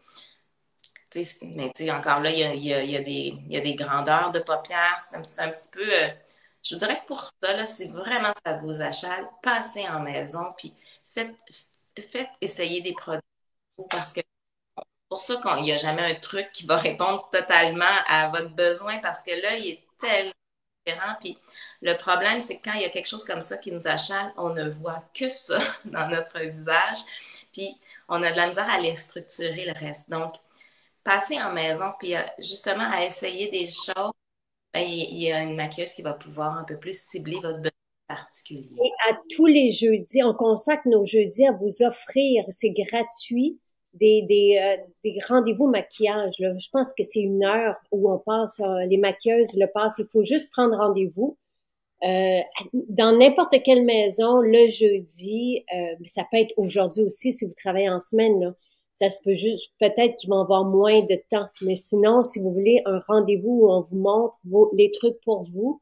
Tu sais, mais tu sais, encore là, il y a, il y a- il y a des, il y a des grandeurs de paupières. C'est un, petit- un petit peu. Euh, je voudrais que pour ça, là, si vraiment ça vous achale, passez en maison, puis faites, faites essayer des produits parce que pour ça qu'il n'y a jamais un truc qui va répondre totalement à votre besoin parce que là, il est tellement différent. Puis le problème, c'est que quand il y a quelque chose comme ça qui nous achale, on ne voit que ça dans notre visage. Puis on a de la misère à aller structurer le reste. Donc, passer en maison, puis euh, justement à essayer des choses, ben, il y a une maquilleuse qui va pouvoir un peu plus cibler votre besoin particulier. Et à tous les jeudis, on consacre nos jeudis à vous offrir, c'est gratuit, des, des, euh, des rendez-vous maquillage. Là. Je pense que c'est une heure où on passe, euh, les maquilleuses le passent. Il faut juste prendre rendez-vous. Euh, dans n'importe quelle maison, le jeudi, euh, ça peut être aujourd'hui aussi si vous travaillez en semaine, là. Ça se peut juste, peut-être qu'ils vont avoir moins de temps. Mais sinon, si vous voulez un rendez-vous où on vous montre vos, les trucs pour vous,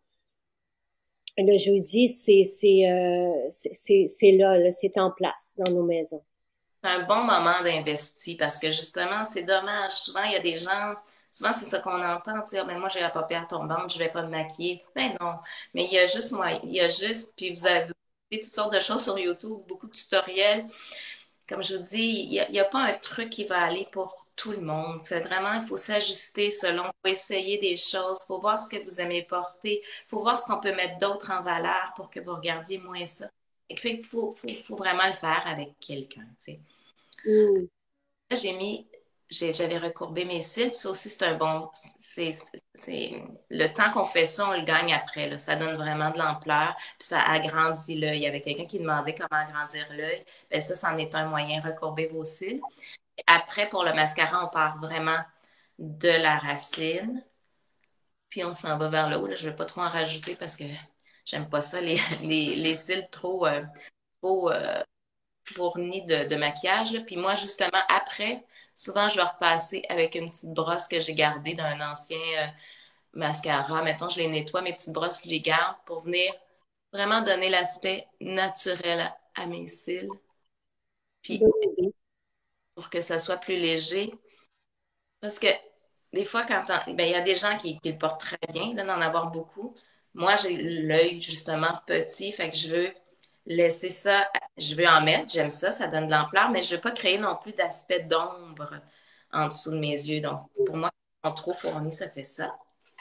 le jeudi, c'est c'est euh, c'est c'est- c'est là, là, c'est en place dans nos maisons. C'est un bon moment d'investir parce que justement, c'est dommage. Souvent, il y a des gens, souvent c'est ça qu'on entend, tu sais, Ah, ben moi j'ai la paupière tombante, je vais pas me maquiller. Ben non, mais il y a juste moi, il y a juste, puis vous avez toutes sortes de choses sur YouTube, beaucoup de tutoriels. Comme je vous dis, il n'y a, il y a pas un truc qui va aller pour tout le monde. C'est vraiment, il faut s'ajuster selon, il faut essayer des choses, il faut voir ce que vous aimez porter, il faut voir ce qu'on peut mettre d'autre en valeur pour que vous regardiez moins ça. Et fait qu'il faut, faut, faut vraiment le faire avec quelqu'un, tu sais. Mm. Là, j'ai mis, j'ai- j'avais recourbé mes cils. Ça aussi, c'est un bon, c'est, c'est, le temps qu'on fait ça, on le gagne après, là. Ça donne vraiment de l'ampleur, puis ça agrandit l'œil. Il y avait quelqu'un qui demandait comment agrandir l'œil. Ben ça, c'en est un moyen, recourber vos cils. Après, pour le mascara, on part vraiment de la racine, puis on s'en va vers le haut. Là, je ne vais pas trop en rajouter parce que j'aime pas ça, les, les, les cils trop, euh, trop euh, fournis de, de maquillage. Là. Puis moi, justement, après, souvent, je vais repasser avec une petite brosse que j'ai gardée d'un ancien euh, mascara. Mettons, je les nettoie, mes petites brosses, je les garde pour venir vraiment donner l'aspect naturel à, à mes cils. Puis Bonne idée. pour que ça soit plus léger, Parce que des fois, quand on- ben, il y a des gens qui, qui le portent très bien, là, d'en avoir beaucoup. Moi, j'ai l'œil justement petit, fait que je veux laisser ça, je veux en mettre, j'aime ça, ça donne de l'ampleur, mais je veux pas créer non plus d'aspect d'ombre en dessous de mes yeux. Donc, pour moi, en trop fourni, ça fait ça.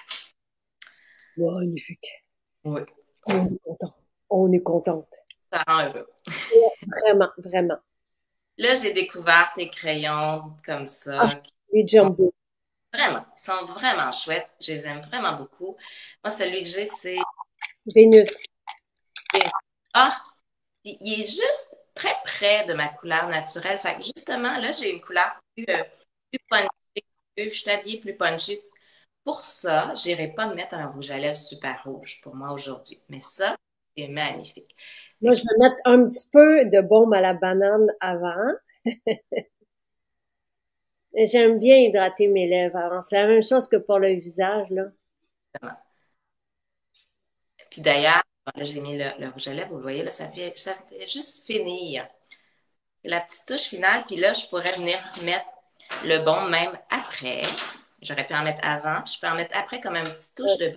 Magnifique. Oui. On est content. On est contente. Ça rend heureux. Vraiment, vraiment. Là, j'ai découvert tes crayons comme Ah, ça. les jumbo. Vraiment, ils sont vraiment chouettes. Je les aime vraiment beaucoup. Moi, celui que j'ai, c'est Vénus. Ah, il il est juste très près de ma couleur naturelle. Fait que justement, là, j'ai une couleur plus, euh, plus punchée. Je suis habillée plus punchée. Pour ça, j'irai pas me mettre un rouge à lèvres super rouge pour moi aujourd'hui. Mais ça, c'est magnifique. Fait Moi, que je vais mettre un petit peu de baume à la banane avant. J'aime bien hydrater mes lèvres avant. C'est la même chose que pour le visage, là. exactement. Puis d'ailleurs, là, j'ai mis le, le rouge à lèvres, vous voyez, là, ça fait, ça fait juste finir. C'est la petite touche finale, puis là, je pourrais venir mettre le baume même après. J'aurais pu en mettre avant, puis je peux en mettre après comme une petite touche de baume.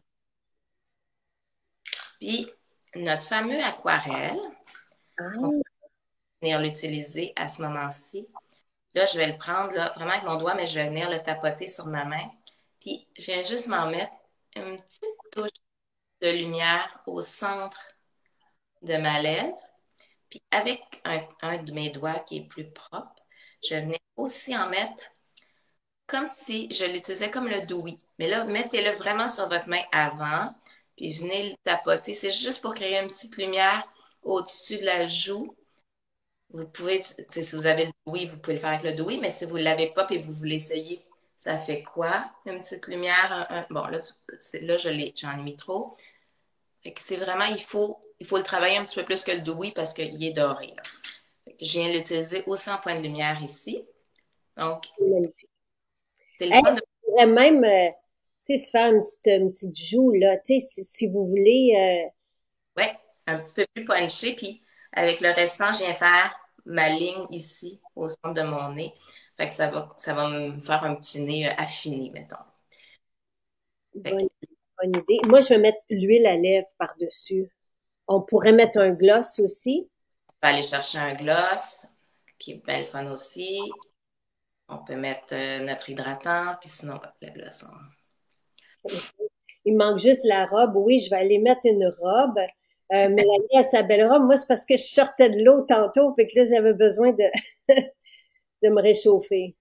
Puis notre fameux aquarelle, on Ah, peut venir l'utiliser à ce moment-ci. Là, je vais le prendre là, vraiment avec mon doigt, mais je vais venir le tapoter sur ma main. Puis je viens juste m'en mettre une petite touche de lumière au centre de ma lèvre. Puis avec un, un de mes doigts qui est plus propre, je vais venir aussi en mettre comme si je l'utilisais comme le doui. Mais là, mettez-le vraiment sur votre main avant, puis venez le tapoter. C'est juste pour créer une petite lumière au-dessus de la joue. Vous pouvez, si vous avez le doui, vous pouvez le faire avec le doui, mais si vous ne l'avez pas et vous voulez essayer, ça fait quoi? Une petite lumière. Un, un, bon, là, là je l'ai, j'en ai mis trop. Fait que c'est vraiment, il faut, il faut le travailler un petit peu plus que le doui parce qu'il est doré. Là. Fait que je viens l'utiliser aussi en point de lumière ici. Donc, c'est magnifique. c'est le Hey, fun de on pourrait même, euh, tu sais, se faire une petite, une petite joue, là. Tu sais, si, si vous voulez, euh, ouais, un petit peu plus punché. Puis avec le restant, je viens faire ma ligne ici au centre de mon nez. Fait que ça va, ça va me faire un petit nez euh, affiné, mettons. Fait que bonne, bonne idée. Moi, je vais mettre l'huile à lèvres par-dessus. On pourrait mettre un gloss aussi. on peut aller chercher un gloss, qui est bien le fun aussi. On peut mettre euh, notre hydratant, puis sinon, le gloss. On... Il manque juste la robe. Oui, je vais aller mettre une robe. Euh, Mélanie a sa belle robe. Moi, c'est parce que je sortais de l'eau tantôt, fait que là, j'avais besoin de, de me réchauffer.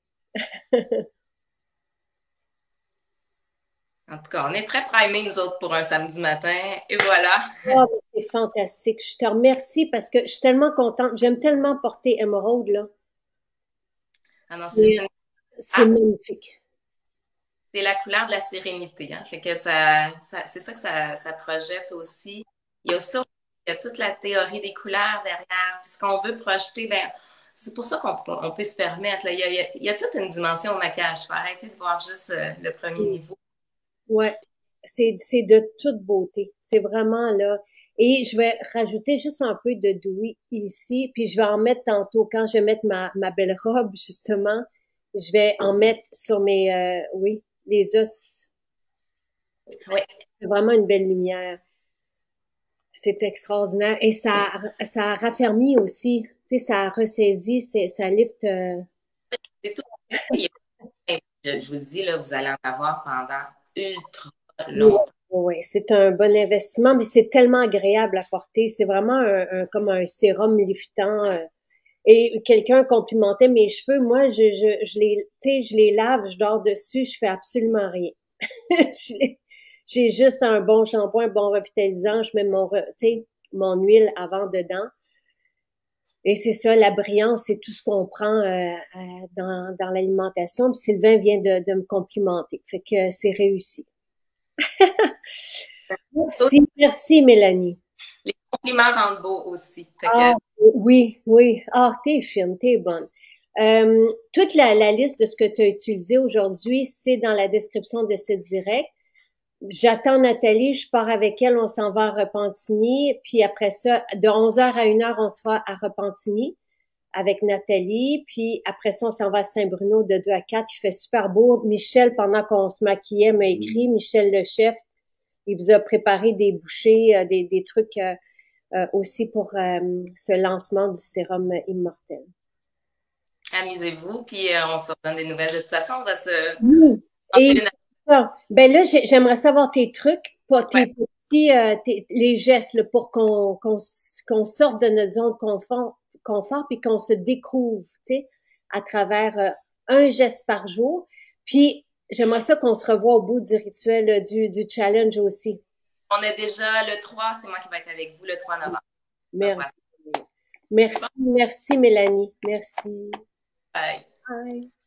En tout cas, on est très primés, nous autres, pour un samedi matin. Et voilà. Oh, c'est fantastique. Je te remercie parce que je suis tellement contente. J'aime tellement porter émeraude, là. Alors, c'est Et une... c'est ah, magnifique. c'est la couleur de la sérénité. Hein? Fait que ça, ça c'est ça que ça, ça projette aussi. Il y a ça, il y a toute la théorie des couleurs derrière. Puis ce qu'on veut projeter, ben, c'est pour ça qu'on on peut se permettre. Là. Il, y a, il, y a, il y a toute une dimension au maquillage. Il faut arrêter de voir juste euh, le premier niveau. Ouais, c'est c'est de toute beauté. C'est vraiment là. Et je vais rajouter juste un peu de douille ici, puis je vais en mettre tantôt quand je vais mettre ma ma belle robe justement. Je vais en mettre sur mes euh, oui les os. Oui, C'est vraiment une belle lumière. C'est extraordinaire et ça ça raffermit aussi. Tu sais, ça ressaisit, c'est ça lift. euh, c'est tout. Je, je vous le dis, là, vous allez en avoir pendant ultra Oui, longtemps. oui, c'est un bon investissement, mais c'est tellement agréable à porter. C'est vraiment un, un- comme un sérum liftant. euh. Et quelqu'un complimentait mes cheveux. Moi, je, je, je les, tu sais, je les lave, je dors dessus, je fais absolument rien. Je les- J'ai juste un bon shampoing, un bon revitalisant, je mets mon, re- tu sais, mon huile avant dedans. Et c'est ça, la brillance, c'est tout ce qu'on prend euh, euh, dans, dans l'alimentation. Puis Sylvain vient de, de me complimenter. Fait que c'est réussi. Merci, merci Mélanie. Les compliments rendent beau aussi. Fait que Ah, oui, oui. Ah, t'es fine, t'es bonne. Euh, toute la, la liste de ce que tu as utilisé aujourd'hui, c'est dans la description de ce direct. J'attends Nathalie, je pars avec elle, on s'en va à Repentigny, puis après ça, de onze heures à une heure, on sera à Repentigny. avec Nathalie. Puis après ça, on s'en va à Saint-Bruno de deux à quatre. Il fait super beau. Michel, pendant qu'on se maquillait, m'a écrit, Michel le chef, il vous a préparé des bouchées, euh, des, des trucs euh, euh, aussi pour euh, ce lancement du sérum immortel. Amusez-vous, puis euh, on se redonne des nouvelles. De toute façon, on va se... Oui. Et Une... ça, ben là, j'aimerais savoir tes trucs, pas tes Ouais. petits, euh, tes, les gestes là, pour qu'on qu'on qu'on sorte de notre zone de confort, confort puis qu'on se découvre, tu sais, à travers euh, un geste par jour. Puis j'aimerais ça qu'on se revoie au bout du rituel, euh, du, du challenge aussi. On est déjà le trois, c'est moi qui vais être avec vous le trois novembre. Merci. Donc, Merci, merci Mélanie. Merci. bye. Bye.